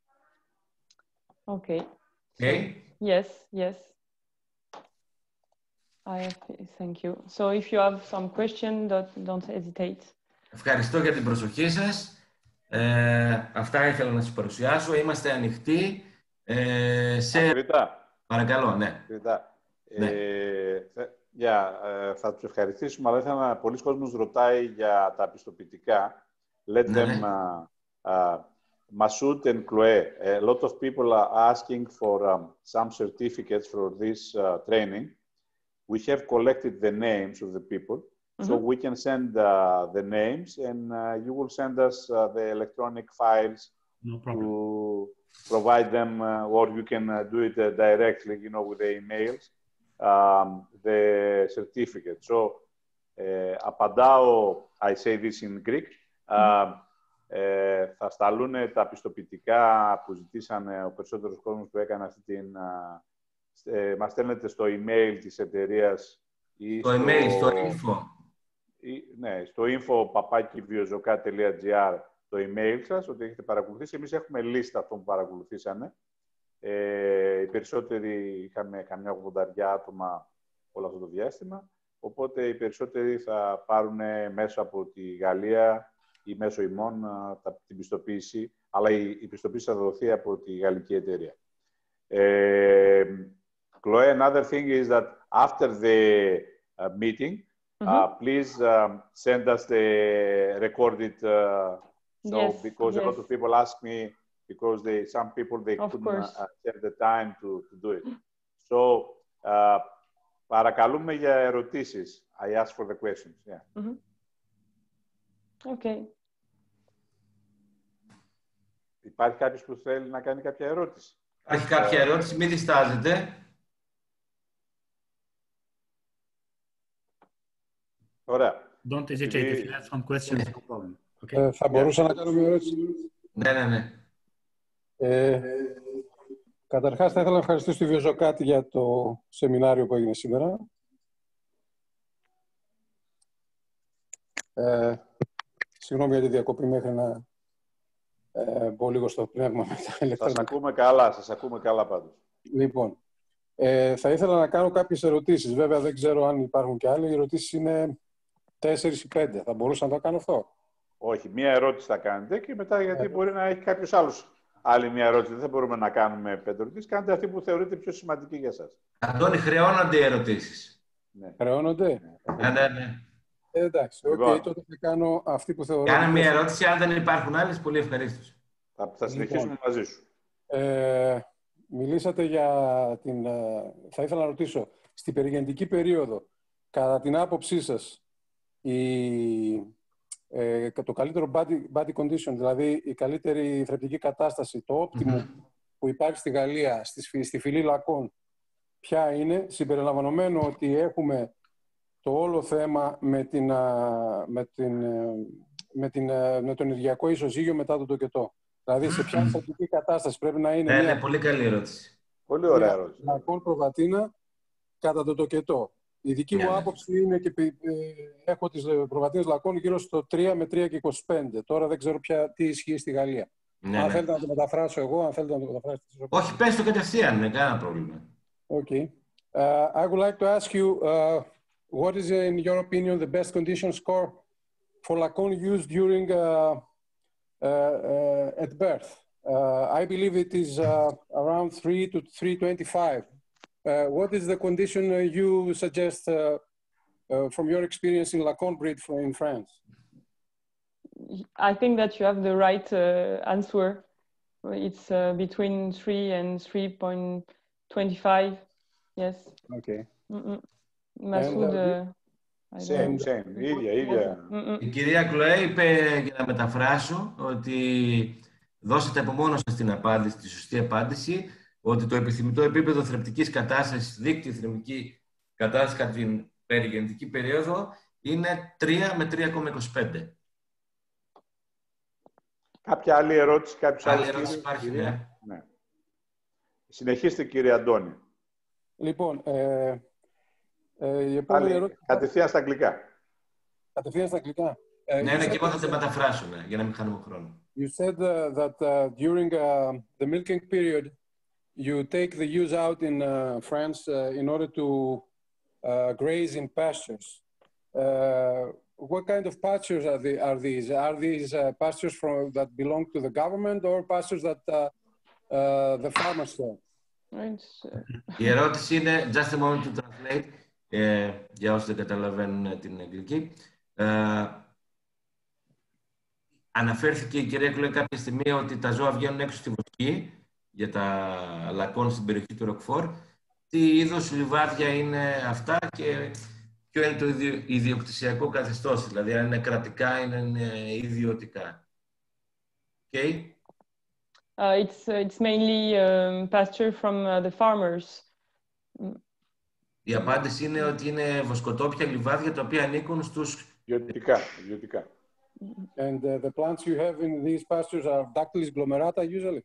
Okay. Okay? So, yes, yes. I have, thank you. So if you have some question, don't, don't hesitate. Ευχαριστώ για την προσοχή σας. Ε, αυτά ήθελα να σας παρουσιάσω. Είμαστε ανοιχτοί ε, σε... Ακριτά. Παρακαλώ, ναι. Ακριτά. Ναι. Ε, yeah, ε, θα τους ευχαριστήσουμε, αλλά ήθελα, πολλοί κόσμος ρωτάει για τα πιστοποιητικά. Let ναι, them... ναι. Uh, uh, Masoud and Chloe, a lot of people are asking for um, some certificates for this uh, training. We have collected the names of the people, mm-hmm. so we can send uh, the names, and uh, you will send us uh, the electronic files no problem. to provide them, uh, or you can uh, do it uh, directly, you know, with the emails, um, the certificate. So, uh, απαντάω, I say this in Greek. Uh, mm-hmm. Ε, θα σταλούν τα πιστοποιητικά που ζητήσανε ο περισσότερος κόσμος που έκανε αυτή την... Ε, μας στέλνετε στο email της εταιρείας ή το στο... email, στο info. Ή, ναι, στο info παπάκι βιοζωκα τελεία gr το email σας, ότι έχετε παρακολουθήσει. Εμείς έχουμε λίστα αυτών που παρακολουθήσανε. Ε, οι περισσότεροι είχαμε καμιά ογδονταριά άτομα όλο αυτό το διάστημα. Οπότε οι περισσότεροι θα πάρουν μέσω από τη Γαλλία ή μέσω ημών την πιστοποίηση, αλλά η, η πιστοποίηση θα δοθεί από τη γαλλική εταιρεία. Ε, Chloe, another thing is that after the uh, meeting, mm-hmm. uh, please um, send us the recorded, uh, so yes, because yes. a lot of people ask me, because they, some people, they of couldn't uh, have the time to, to do it. So, uh, παρακαλούμε για ερωτήσεις. I ask for the questions. Yeah. Mm-hmm. Okay. Υπάρχει κάποιος που θέλει να κάνει κάποια ερώτηση? Υπάρχει κάποια ερώτηση, μην διστάζετε. Ωραία. Don't hesitate if you have some questions. No problem. Okay. Ε, θα μπορούσα yeah. να κάνω μια ερώτηση? Ναι, ναι, ναι. Ε, καταρχάς, θα ήθελα να ευχαριστήσω τη Βιοζωκάτη για το σεμινάριο που έγινε σήμερα. Ε, συγγνώμη για τη διακοπή μέχρι να ε, μπω λίγο στο πνεύμα με τα ηλεκτρονικά. Σας ακούμε καλά, σας ακούμε καλά πάντως. Λοιπόν, ε, θα ήθελα να κάνω κάποιες ερωτήσεις. Βέβαια, δεν ξέρω αν υπάρχουν και άλλοι. Οι ερωτήσεις είναι τέσσερις ή πέντε. Θα μπορούσα να το κάνω αυτό? Όχι, μία ερώτηση θα κάνετε και μετά, γιατί ε, μπορεί να έχει κάποιος άλλος άλλη μία ερώτηση. Δεν θα μπορούμε να κάνουμε πέντε ερωτήσεις. Κάντε αυτή που θεωρείτε πιο σημαντική για σας. Αντώνη, χρεώνονται οι ερωτήσεις. Ναι. Χρεώνονται? Ναι, ναι, ναι. Ε, εντάξει, οκ, okay, τότε θα κάνω αυτή που θεωρώ. Κάνε μία ερώτηση, αν δεν υπάρχουν άλλες, πολύ ευχαρίστως. Θα, θα συνεχίσουμε λοιπόν, μαζί σου. Ε, μιλήσατε για την... Θα ήθελα να ρωτήσω, στην περιγεννητική περίοδο, κατά την άποψή σας, η, ε, το καλύτερο body, body condition, δηλαδή η καλύτερη θρεπτική κατάσταση, το optimum mm-hmm. που υπάρχει στη Γαλλία, στη, στη φυλή Λακών, ποια είναι, συμπεριλαμβανομένου ότι έχουμε το όλο θέμα με, την, με, την, με, την, με τον ενεργειακό ισοζύγιο μετά τον τοκετό. Δηλαδή, σε ποια θετική κατάσταση πρέπει να είναι. Ναι, μια... ναι, πολύ καλή ερώτηση. Πολύ ωραία ερώτηση. Λακών προβατίνα κατά τον τοκετό. Η δική ναι, μου ναι. άποψη είναι και ε, έχω τις προβατίνες Λακών γύρω στο τρία με τρία και είκοσι πέντε. Τώρα δεν ξέρω πια τι ισχύει στη Γαλλία. Ναι, αν ναι. θέλετε να το μεταφράσω εγώ, αν θέλετε να το μεταφράσετε. Όχι, πες το κατευθείαν, δεν κανένα πρόβλημα. Okay. Uh, I would like to ask you, uh, what is, in your opinion, the best condition score for Lacon used during uh, uh, uh, at birth? Uh, I believe it is uh, around three to three twenty-five. Uh, what is the condition uh, you suggest uh, uh, from your experience in Lacon breed in France? I think that you have the right uh, answer. It's uh, between three and three point two five. Yes. Okay. Mm-mm. Masoud, and, uh, uh, Same, same. Ίδια, ίδια. Η κυρία Κλοέ είπε, για να μεταφράσω, ότι δώσετε από μόνο σας την απάντηση, τη σωστή απάντηση, ότι το επιθυμητό επίπεδο θρεπτικής κατάστασης, δίκτυο θρεπτική κατάσταση κατά την περιγεννητική περίοδο, είναι τρία με τρία κόμμα είκοσι πέντε. Κάποια άλλη ερώτηση, κάποιος άλλη άλλος ερώτηση κύριε, υπάρχει, κύριε. ναι. Ναι. Συνεχίστε, κύριε Αντώνη. Λοιπόν, ε, ε, η επόμενη ερώτηση... Κατευθείαν στα αγγλικά. Κατευθείαν στα αγγλικά. Ναι, ναι, και εγώ θα τα μεταφράσω, ναι, για να μην χάνουμε χρόνο. You said uh, that uh, during uh, the milking period, you take the ewes out in uh, France uh, in order to uh, graze in pastures. Uh, what kind of pastures are, the, are these? Are these uh, pastures from, that belong to the government or pastures that uh, uh, the farmers sell? Η ερώτηση είναι, just a moment to translate, ε, για όσοι δεν καταλαβαίνουν την αγγλική. Ε, αναφέρθηκε η κυρία Κλοέ κάποια στιγμή ότι τα ζώα βγαίνουν έξω στη βοσκή για τα λακκόν στην περιοχή του Ροκφόρ. Τι είδος λιβάδια είναι αυτά και ποιο είναι το ιδιοκτησιακό καθεστώς, δηλαδή αν είναι κρατικά ή είναι ιδιωτικά. Okay? Uh, it's it's mainly um, pasture from uh, the farmers. Η απάντηση είναι ότι είναι βοσκοτόπια λιβάδια τα οποία ανήκουν στους ιδιωτικά. ιδιωτικά. And uh, the plants you have in these pastures are Dactylis glomerata usually?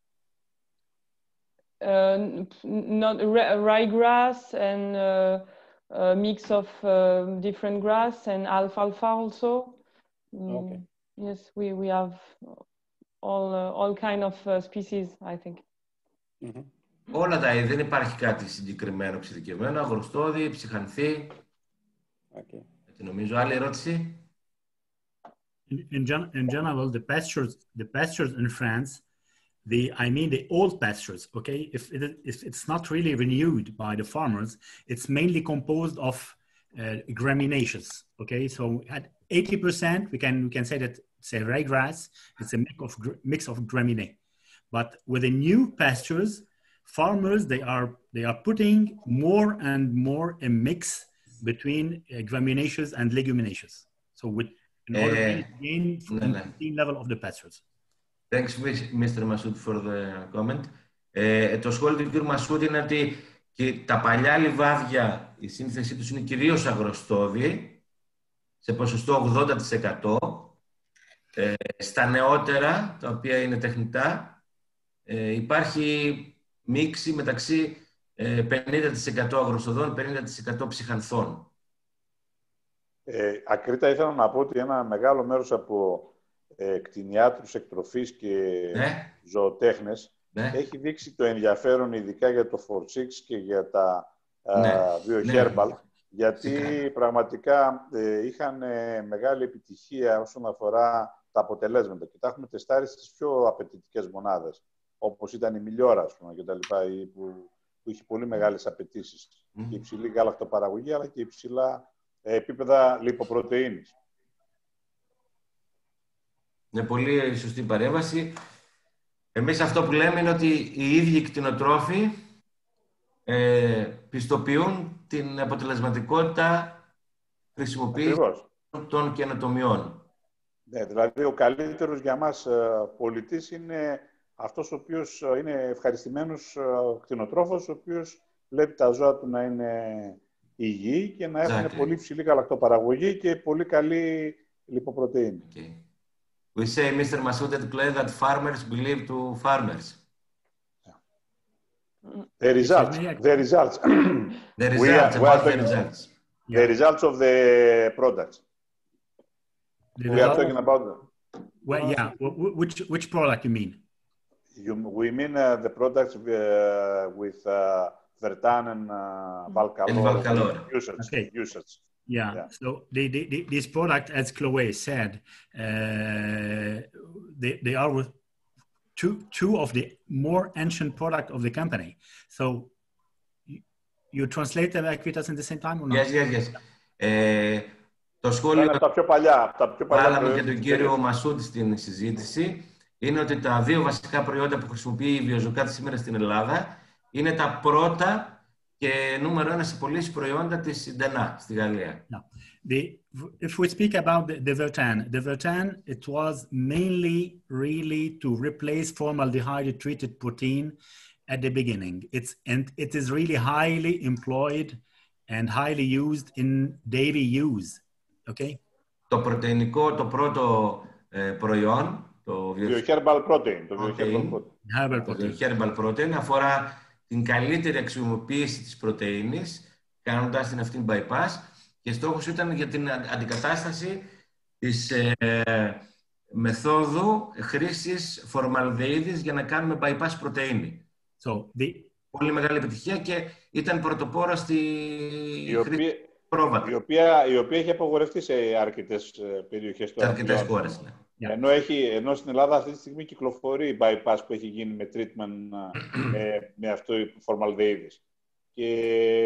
Uh, not ryegrass and uh, a mix of uh, different grass and alfalfa also. Mm, okay. Yes, we we have all uh, all kind of uh, species, I think. Mm-hmm. Όλα τα είδη, δεν υπάρχει κάτι συγκεκριμένο εξειδικευμένο, αγροστόδι, ψυχανθή. Okay. Νομίζω άλλη ερώτηση. In, in, gen in general, the pastures, the pastures in France, the I mean the old pastures. Okay, if, it, if it's not really renewed by the farmers, it's mainly composed of uh, gramineaceous. Okay, so at eighty percent, we can we can say that it's a ryegrass. It's a mix of mix of graminae. But with the new pastures, farmers they are they are putting more and more a mix between uh, gramineaceous and leguminaceous. So with in order uh, to gain no, no. the level of the pastures. Thanks, Mister Masoud, for the comment. Ε, το σχόλιο του κ. Μασούτ είναι ότι και τα παλιά λιβάδια, η σύνθεσή τους είναι κυρίως αγροστόδη, σε ποσοστό ογδόντα τοις εκατό. Ε, στα νεότερα, τα οποία είναι τεχνητά, ε, υπάρχει μίξη μεταξύ ε, πενήντα τοις εκατό αγροστοδών, πενήντα τοις εκατό ψυχανθών. Ε, ακρίτα ήθελα να πω ότι ένα μεγάλο μέρος από ε, κτηνιάτρους εκτροφής και ναι. ζωοτέχνες ναι. έχει δείξει το ενδιαφέρον ειδικά για το φορ σίξ και για τα ναι. bioherbal, ναι. γιατί Φυσικά. πραγματικά ε, είχαν ε, μεγάλη επιτυχία όσον αφορά τα αποτελέσματα και τα έχουμε τεστάρει στις πιο απαιτητικές μονάδες, όπως ήταν η Μιλιόρα, ας πούμε, και τα λοιπά, που, που είχε πολύ μεγάλες απαιτήσεις mm. και υψηλή γάλακτοπαραγωγή, αλλά και υψηλά επίπεδα λιποπρωτεΐνης. Είναι πολύ σωστή παρέμβαση. Εμείς αυτό που λέμε είναι ότι οι ίδιοι οι κτηνοτρόφοι ε, πιστοποιούν την αποτελεσματικότητα χρησιμοποίησης των καινοτομιών. Ναι, δηλαδή ο καλύτερος για μας πολιτής είναι αυτός ο οποίος είναι ευχαριστημένος κτηνοτρόφος, ο οποίος βλέπει τα ζώα του να είναι υγιή και να έχουν exactly. πολύ ψηλή γαλακτοπαραγωγή και πολύ καλή λιποπρωτεΐνη. Okay. We say, Mister Masoud, that farmers believe to farmers. The results, the results. The results, we are, about we the results. Yeah. The results of the products. The we are talking about... Well, yeah, which, which product you mean? You, we mean uh, the products uh, with uh, Vertan and uh, Valcalor, and Valcalor. Usage, okay. usage. Yeah. yeah, so the, the, the, this product, as Chloe said, uh, they, they are with two, two of the more ancient product of the company. So you, you translate them Aquitas in the same time or not? Yes, yes, yes. Ε, το σχόλιο από τα πιο παλιά, τα πιο παλιά βάλαμε και τον κύριο Μασούτ στην συζήτηση είναι ότι τα δύο βασικά προϊόντα που χρησιμοποιεί η Βιοζωκάτη σήμερα στην Ελλάδα είναι τα πρώτα και νούμερο ένα σε πωλήσεις προϊόντα της Dana στη Γαλλία. Yeah. The, if we speak about the, the Vertan, the Vertan, it was mainly really to replace formaldehyde treated protein at the beginning. It's, and it is really highly employed and highly used in daily use. Okay? Το πρωτεϊνικό, το πρώτο ε, προϊόν, το Bioherbal protein. Το protein, Herbal το protein. Herbal protein αφορά την καλύτερη αξιοποίηση της πρωτεΐνης, κάνοντας την αυτήν bypass, και στόχος ήταν για την αντικατάσταση της ε, μεθόδου χρήσης φορμαλδεΐδης για να κάνουμε bypass πρωτεΐνη. So the... Πολύ μεγάλη επιτυχία και ήταν πρωτοπόρα στη η οποία, χρήση πρόβατα. Η οποία, η οποία έχει απαγορευτεί σε αρκετές περιοχές. Σε αρκετές χώρες, ναι. Yeah. Ενώ, έχει, ενώ στην Ελλάδα αυτή τη στιγμή κυκλοφορεί η bypass που έχει γίνει με treatment με, με αυτό η φορμαλδεΐδης. Και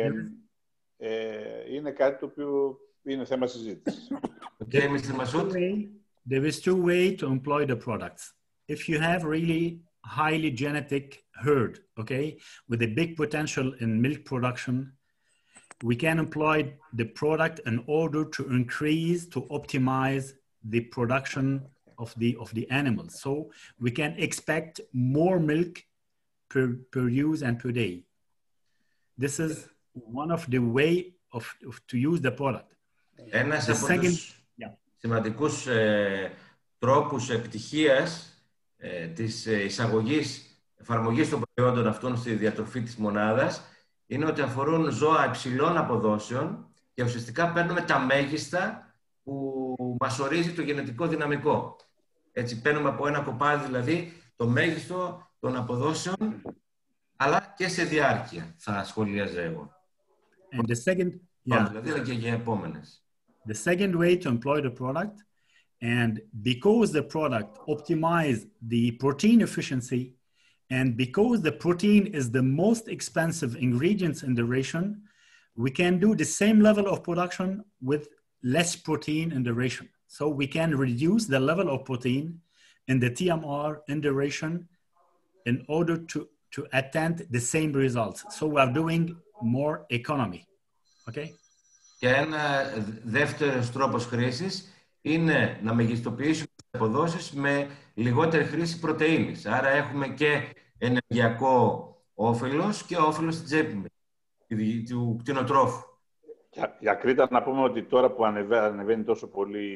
ε, είναι κάτι το οποίο είναι θέμα συζήτησης. Okay, μίστερ Masoud. There is two ways to employ the products. If you have really highly genetic herd, okay, with a big potential in milk production, we can employ the product in order to increase, to optimize the production of the of the animals. So we can expect more milk per, per use and per day. This is one of the way of, of to use the product. Ένας από second, τους yeah. σημαντικούς ε, τρόπους επιτυχίας ε, της εισαγωγής, εφαρμογής των προϊόντων αυτών στη διατροφή της μονάδας είναι ότι αφορούν ζώα υψηλών αποδόσεων και ουσιαστικά παίρνουμε τα μέγιστα που μας ορίζει το γενετικό δυναμικό. Έτσι παίρνουμε από ένα κοπάδι δηλαδή το μέγιστο των αποδόσεων, αλλά και σε διάρκεια, θα σχολιάζω εγώ. And the second, yeah. Δηλαδή και για επόμενες. The second way to employ the product, and because the product optimize the protein efficiency, and because the protein is the most expensive ingredients in the ration, we can do the same level of production with less protein in the ration. So we can reduce the level of protein in the T M R in the ration in order to, to attain the same results. So we are doing more economy. Okay? Και ένα δεύτερος τρόπος χρήσης είναι να μεγιστοποιήσουμε τις αποδόσεις με λιγότερη χρήση πρωτεΐνης. Άρα έχουμε και ενεργειακό όφελος και όφελος στην τσέπη του κτηνοτρόφου. Για, για Κρήτα να πούμε ότι τώρα που ανεβαίνει, ανεβαίνει τόσο πολύ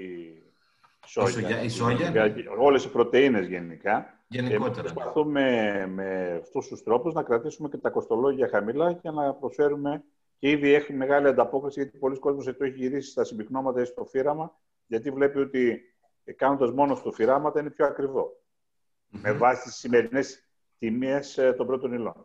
σόγια, η σόγια, όλες οι πρωτεΐνες γενικά, γενικότερα, προσπαθούμε με αυτούς τους τρόπους να κρατήσουμε και τα κοστολόγια χαμηλά και να προσφέρουμε, και ήδη έχει μεγάλη ανταπόκριση, γιατί πολλοί κόσμος το έχει γυρίσει στα συμπυκνώματα ή στο φύραμα, γιατί βλέπει ότι κάνοντας μόνο στο φυράματα είναι πιο ακριβό, mm-hmm. με βάση τις σημερινές τιμές των πρώτων υλών.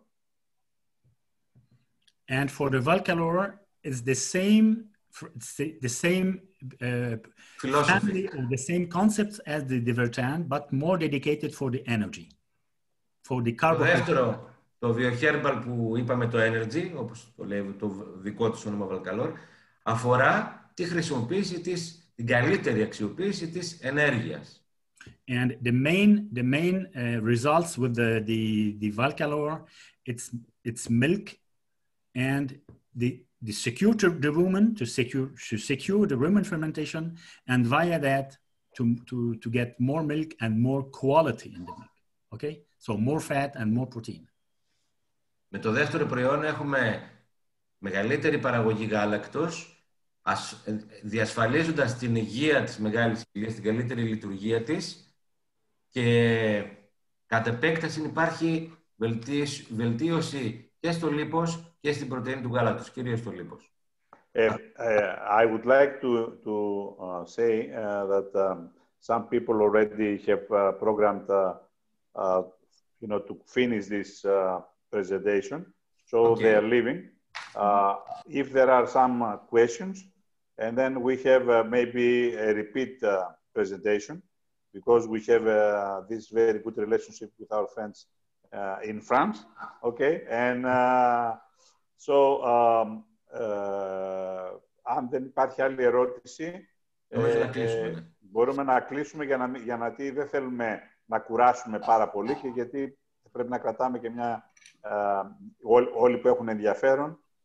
And for the Valkalor, it's the same, it's the, the same uh, family or the same concepts as the Divertan, but more dedicated for the energy, for the carbohydrate. Το δεύτερο, το Bioherbal που είπαμε, το Energy, όπως το λέει το δικό του όνομα Valkalor, αφορά τη χρησιμοποίηση της, την καλύτερη αξιοποίηση της ενέργειας. And the main, the main uh, results with the the the Valkalor, it's it's milk, and the the secure to the rumen to secure to secure the rumen fermentation, and via that to to to get more milk and more quality in the milk. Okay, so more fat and more protein. Με το δεύτερο προϊόν έχουμε μεγαλύτερη παραγωγή γάλακτος, διασφαλίζοντας την υγεία της μεγάλης κοιλίας, την καλύτερη λειτουργία της, και κατ' επέκταση υπάρχει βελτίωση, βελτίωση και στο λίπος και στην πρωτεΐνη του γάλακτος, κυρίως στο λίπος. Uh, uh, I would like to, to uh, say uh, that um, some people already have uh, programmed, uh, uh, you know, to finish this uh, presentation, so okay. They are leaving. Uh, if there are some uh, questions, and then we have uh, maybe a repeat uh, presentation, because we have uh, this very good relationship with our friends uh, in France, okay? And uh, so, um, uh, αν δεν υπάρχει άλλη ερώτηση, ε, να κλείσουμε, ναι. μπορούμε να κλείσουμε, για να, για να τι, δεν θέλουμε να κουράσουμε πάρα πολύ, και γιατί πρέπει να κρατάμε και μια, uh, ό, όλοι που έχουν ενδιαφέρον,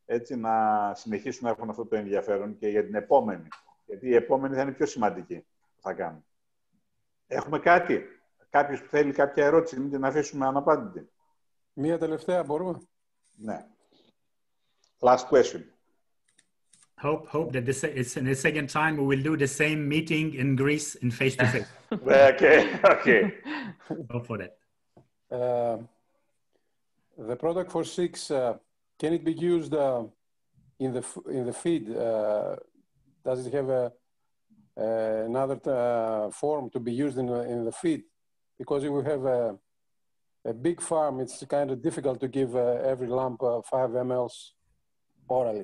έτσι να συνεχίσουν να έχουν αυτό το ενδιαφέρον και για την επόμενη. Γιατί η επόμενη θα είναι πιο σημαντική που θα κάνουμε. Έχουμε κάτι. Κάποιος που θέλει κάποια ερώτηση, μην την αφήσουμε αναπάντητη. Μία τελευταία μπορούμε. Ναι. Last question. Hope, hope that this is in the second time we will do the same meeting in Greece in face to face. Okay, okay. Hope for that. Uh, the product for six, uh, can it be used uh, in the in the feed? Uh, does it have a, uh, another uh, form to be used in the, in the feed? Because if we have a, a big farm, it's kind of difficult to give uh, every lump uh, five milliliters orally.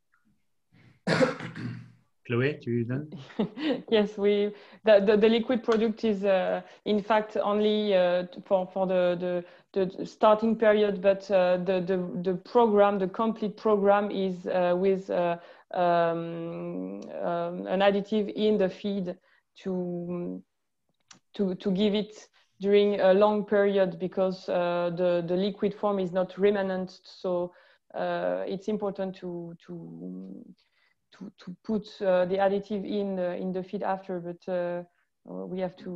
Chloe, do you done? Yes, we the, the, the liquid product is uh, in fact only uh, for for the, the the starting period, but uh, the the the program, the complete program is uh, with uh, um, um, an additive in the feed to to to give it during a long period, because uh, the the liquid form is not remnant, so uh, it's important to to To, to put uh, the additive in uh, in the feed after, but uh, we have to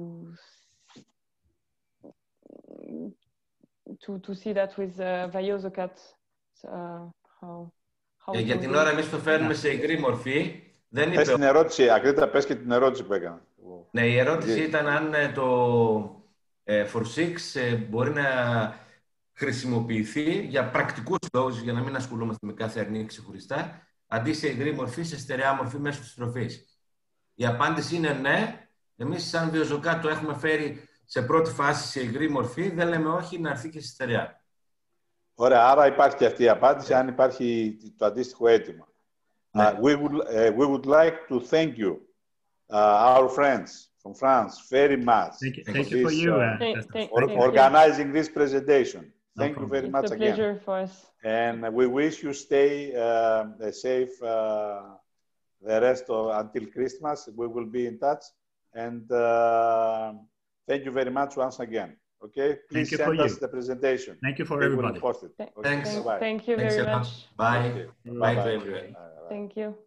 to to see that with uh, Vayozocat. Uh, how, how ε, για την ώρα εμείς το φέρνουμε σε υγρή μορφή. Δεν πες την ερώτηση, Ακρίτα, πες και την ερώτηση που έκανα. Ναι, η ερώτηση ήταν αν το ε, φορ σιξ ε, μπορεί να χρησιμοποιηθεί για πρακτικούς λόγους, για να μην ασχολούμαστε με κάθε αρνή ξεχωριστά, αντί σε υγρή μορφή, σε στερεά μορφή μέσω της τροφής. Η απάντηση είναι ναι. Εμείς σαν Βιοζοκάτ το έχουμε φέρει σε πρώτη φάση σε υγρή μορφή, δεν λέμε όχι να έρθει και σε στερεά. Ωραία, άρα υπάρχει και αυτή η απάντηση, yeah. αν υπάρχει το αντίστοιχο αίτημα. Yeah. Uh, we, would, uh, we would like to thank you, uh, our friends from France, very much. Thank you, for, thank you this, for you. Uh, uh, thank, thank, for thank organizing you. this presentation. No Thank problem. you very it's much a again. Pleasure for us. And we wish you stay uh, safe uh, the rest of until Christmas. We will be in touch. And uh, thank you very much once again. Okay, please thank send you us the presentation. Thank you for we everybody. Will post it. Th okay. Thanks. Thank, Bye. thank you Thanks very much. Bye. Okay. Bye. Bye. Bye. Bye. Bye. Thank you.